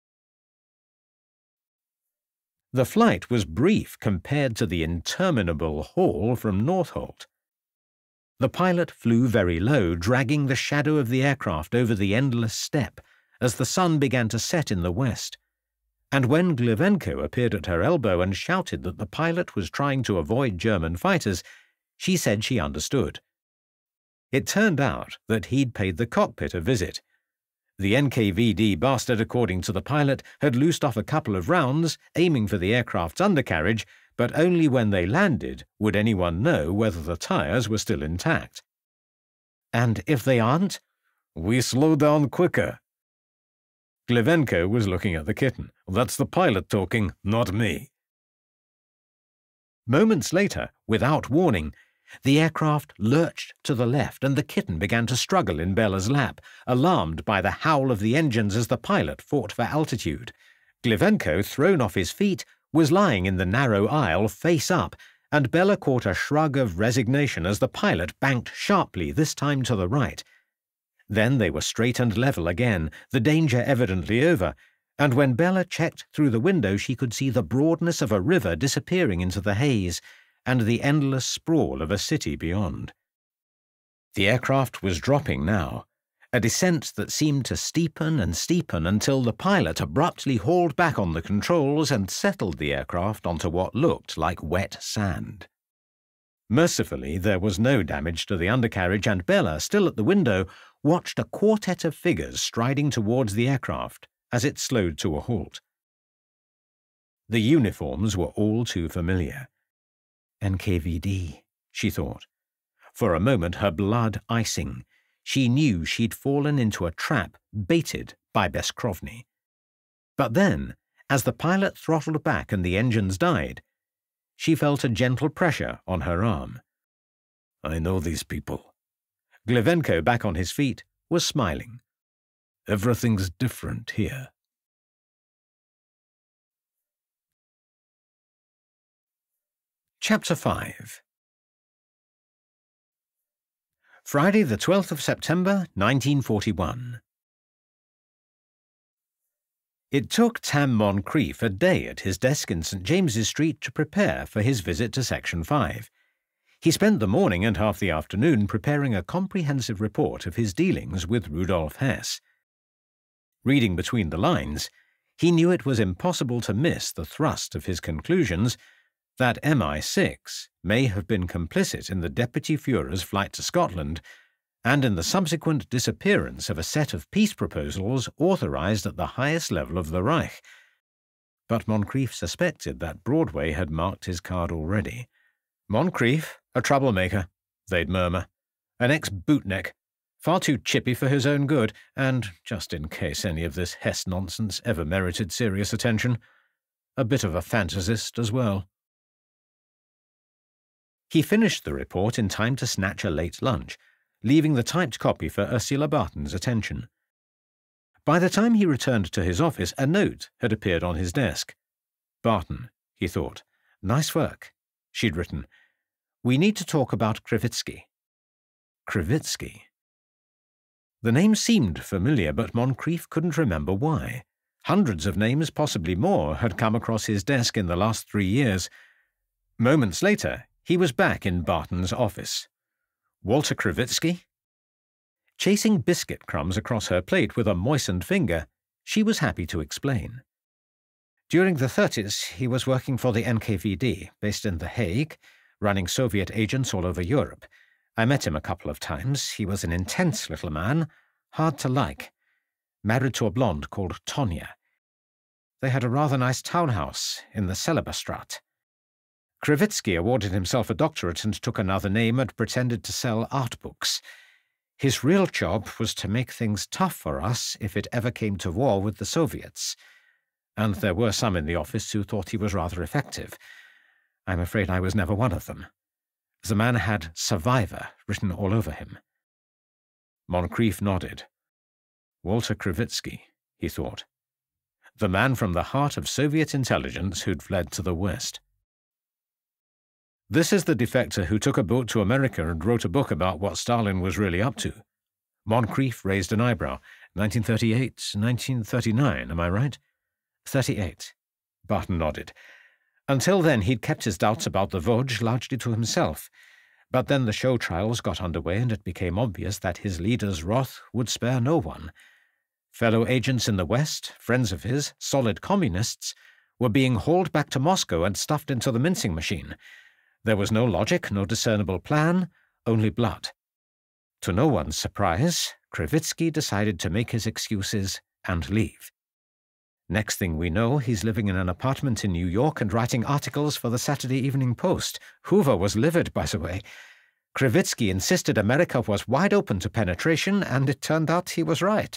The flight was brief compared to the interminable haul from Northolt. The pilot flew very low, dragging the shadow of the aircraft over the endless steppe as the sun began to set in the west. And when Glivenko appeared at her elbow and shouted that the pilot was trying to avoid German fighters, she said she understood. It turned out that he'd paid the cockpit a visit. The NKVD bastard, according to the pilot, had loosed off a couple of rounds, aiming for the aircraft's undercarriage, but only when they landed would anyone know whether the tires were still intact. And if they aren't? We slow down quicker. Glivenko was looking at the kitten. That's the pilot talking, not me. Moments later, without warning, the aircraft lurched to the left and the kitten began to struggle in Bella's lap, alarmed by the howl of the engines as the pilot fought for altitude. Glivenko, thrown off his feet, was lying in the narrow aisle face up, and Bella caught a shrug of resignation as the pilot banked sharply, this time to the right. Then they were straight and level again, the danger evidently over, and when Bella checked through the window she could see the broadness of a river disappearing into the haze, and the endless sprawl of a city beyond. The aircraft was dropping now, a descent that seemed to steepen and steepen until the pilot abruptly hauled back on the controls and settled the aircraft onto what looked like wet sand. Mercifully, there was no damage to the undercarriage, and Bella, still at the window, watched a quartet of figures striding towards the aircraft as it slowed to a halt. The uniforms were all too familiar. NKVD, she thought. For a moment, her blood icing. She knew she'd fallen into a trap baited by Beskrovny. But then, as the pilot throttled back and the engines died, she felt a gentle pressure on her arm. I know these people. Glivenko, back on his feet, was smiling. Everything's different here. Chapter 5. Friday the 12th of September, 1941. It took Tam Moncrief a day at his desk in St. James's Street to prepare for his visit to Section 5. He spent the morning and half the afternoon preparing a comprehensive report of his dealings with Rudolf Hess. Reading between the lines, he knew it was impossible to miss the thrust of his conclusions that MI6 may have been complicit in the Deputy Führer's flight to Scotland and in the subsequent disappearance of a set of peace proposals authorized at the highest level of the Reich. But Moncrief suspected that Broadway had marked his card already. Moncrief, a troublemaker, they'd murmur. An ex-bootneck, far too chippy for his own good, and, just in case any of this Hess nonsense ever merited serious attention, a bit of a fantasist as well. He finished the report in time to snatch a late lunch, leaving the typed copy for Ursula Barton's attention. By the time he returned to his office, a note had appeared on his desk. Barton, he thought. Nice work. She'd written, "We need to talk about Krivitsky." Krivitsky. The name seemed familiar, but Moncrief couldn't remember why. Hundreds of names, possibly more, had come across his desk in the last 3 years. Moments later, he was back in Barton's office. Walter Krivitsky? Chasing biscuit crumbs across her plate with a moistened finger, she was happy to explain. During the 30s, he was working for the NKVD, based in The Hague, running Soviet agents all over Europe. I met him a couple of times. He was an intense little man, hard to like. Married to a blonde called Tonya. They had a rather nice townhouse in the Sebastian. Krivitsky awarded himself a doctorate and took another name and pretended to sell art books. His real job was to make things tough for us if it ever came to war with the Soviets. And there were some in the office who thought he was rather effective. I'm afraid I was never one of them. The man had "Survivor" written all over him. Moncrief nodded. Walter Krivitsky, he thought. The man from the heart of Soviet intelligence who'd fled to the West. This is the defector who took a boat to America and wrote a book about what Stalin was really up to. Moncrief raised an eyebrow. 1938, 1939, am I right? 38. Barton nodded. Until then, he'd kept his doubts about the Vosges largely to himself. But then the show trials got underway and it became obvious that his leader's wrath would spare no one. Fellow agents in the West, friends of his, solid communists, were being hauled back to Moscow and stuffed into the mincing machine. There was no logic, no discernible plan, only blood. To no one's surprise, Krivitsky decided to make his excuses and leave. Next thing we know, he's living in an apartment in New York and writing articles for the Saturday Evening Post. Hoover was livid, by the way. Krivitsky insisted America was wide open to penetration, and it turned out he was right.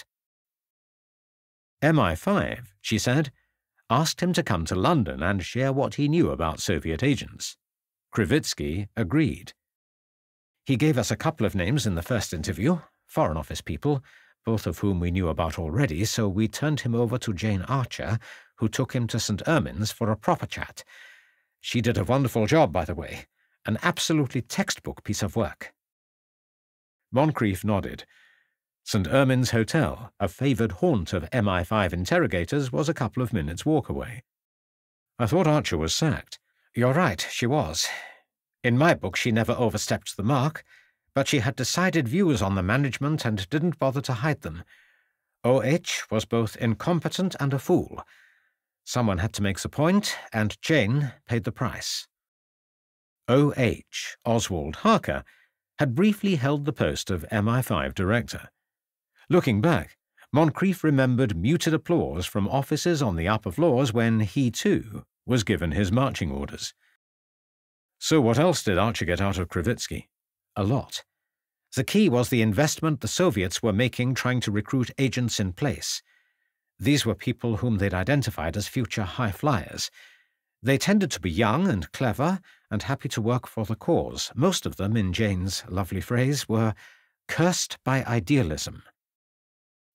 MI5, she said, asked him to come to London and share what he knew about Soviet agents. Krivitsky agreed. He gave us a couple of names in the first interview, Foreign Office people, both of whom we knew about already, so we turned him over to Jane Archer, who took him to St. Ermin's for a proper chat. She did a wonderful job, by the way, an absolutely textbook piece of work. Moncrief nodded. St. Ermin's Hotel, a favoured haunt of MI5 interrogators, was a couple of minutes' walk away. I thought Archer was sacked. You're right, she was. In my book, she never overstepped the mark, but she had decided views on the management and didn't bother to hide them. O.H. was both incompetent and a fool. Someone had to make the point, and Jane paid the price. O.H., Oswald Harker, had briefly held the post of MI5 director. Looking back, Moncrief remembered muted applause from officers on the upper floors when he, too, was given his marching orders. So what else did Archer get out of Krivitsky? A lot. The key was the investment the Soviets were making trying to recruit agents in place. These were people whom they'd identified as future high flyers. They tended to be young and clever and happy to work for the cause. Most of them, in Jane's lovely phrase, were cursed by idealism.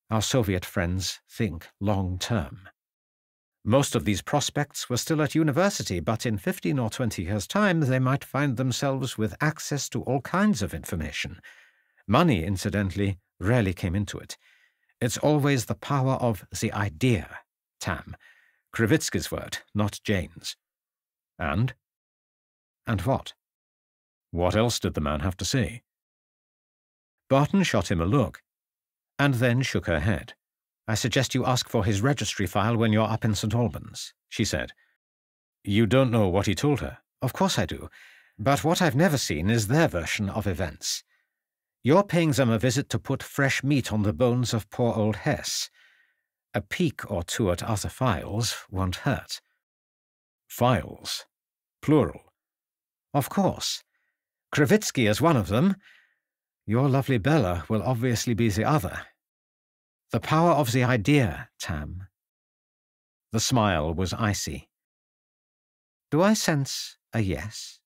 Our Soviet friends think long-term. Most of these prospects were still at university, but in 15 or 20 years' time they might find themselves with access to all kinds of information. Money, incidentally, rarely came into it. It's always the power of the idea, Tam. Krivitsky's word, not Jane's. And? And what? What else did the man have to say? Barton shot him a look, and then shook her head. I suggest you ask for his registry file when you're up in St. Albans, she said. You don't know what he told her? Of course I do, but what I've never seen is their version of events. You're paying them a visit to put fresh meat on the bones of poor old Hess. A peek or two at other files won't hurt. Files? Plural. Of course. Krivitsky is one of them. Your lovely Bella will obviously be the other. The power of the idea, Tam. The smile was icy. Do I sense a yes?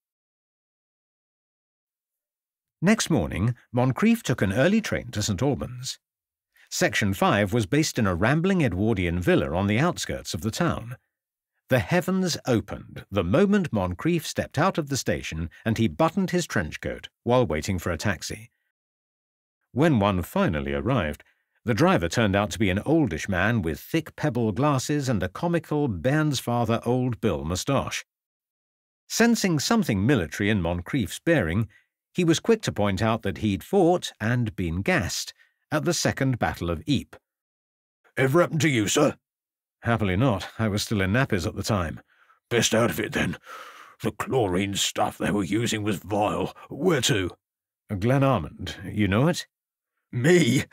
Next morning, Moncrief took an early train to St. Albans. Section 5 was based in a rambling Edwardian villa on the outskirts of the town. The heavens opened the moment Moncrief stepped out of the station, and he buttoned his trench coat while waiting for a taxi. When one finally arrived, the driver turned out to be an oldish man with thick pebble glasses and a comical Bairnsfather Old Bill moustache. Sensing something military in Moncrief's bearing, he was quick to point out that he'd fought and been gassed at the Second Battle of Ypres. Ever happened to you, sir? Happily not. I was still in nappies at the time. Best out of it, then. The chlorine stuff they were using was vile. Where to? Glenarmond. You know it? Me?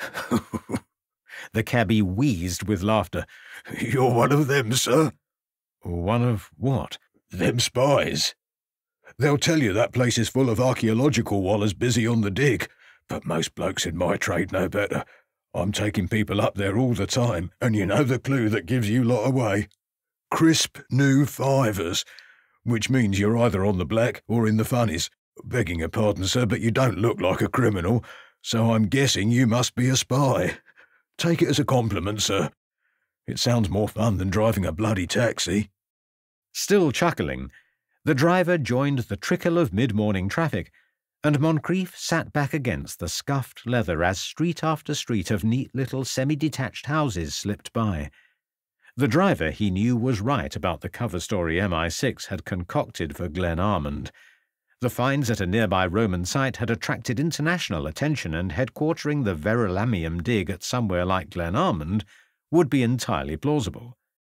The cabby wheezed with laughter. You're one of them, sir. One of what? Them spies. They'll tell you that place is full of archaeological wallers busy on the dig, but most blokes in my trade know better. I'm taking people up there all the time, and you know the clue that gives you lot away? Crisp new fivers, which means you're either on the black or in the funnies. Begging your pardon, sir, but you don't look like a criminal, so I'm guessing you must be a spy. Take it as a compliment, sir. It sounds more fun than driving a bloody taxi. Still chuckling, the driver joined the trickle of mid-morning traffic, and Moncrief sat back against the scuffed leather as street after street of neat little semi-detached houses slipped by. The driver, he knew, was right about the cover story MI6 had concocted for Glenarmond. The finds at a nearby Roman site had attracted international attention, and headquartering the Verulamium dig at somewhere like Glenarmond would be entirely plausible.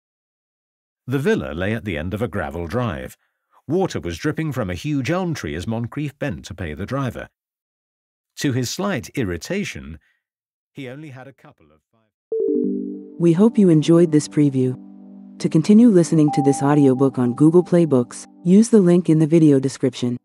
The villa lay at the end of a gravel drive. Water was dripping from a huge elm tree as Moncrief bent to pay the driver. To his slight irritation, he only had a couple of 5. We hope you enjoyed this preview. To continue listening to this audiobook on Google Play Books, use the link in the video description.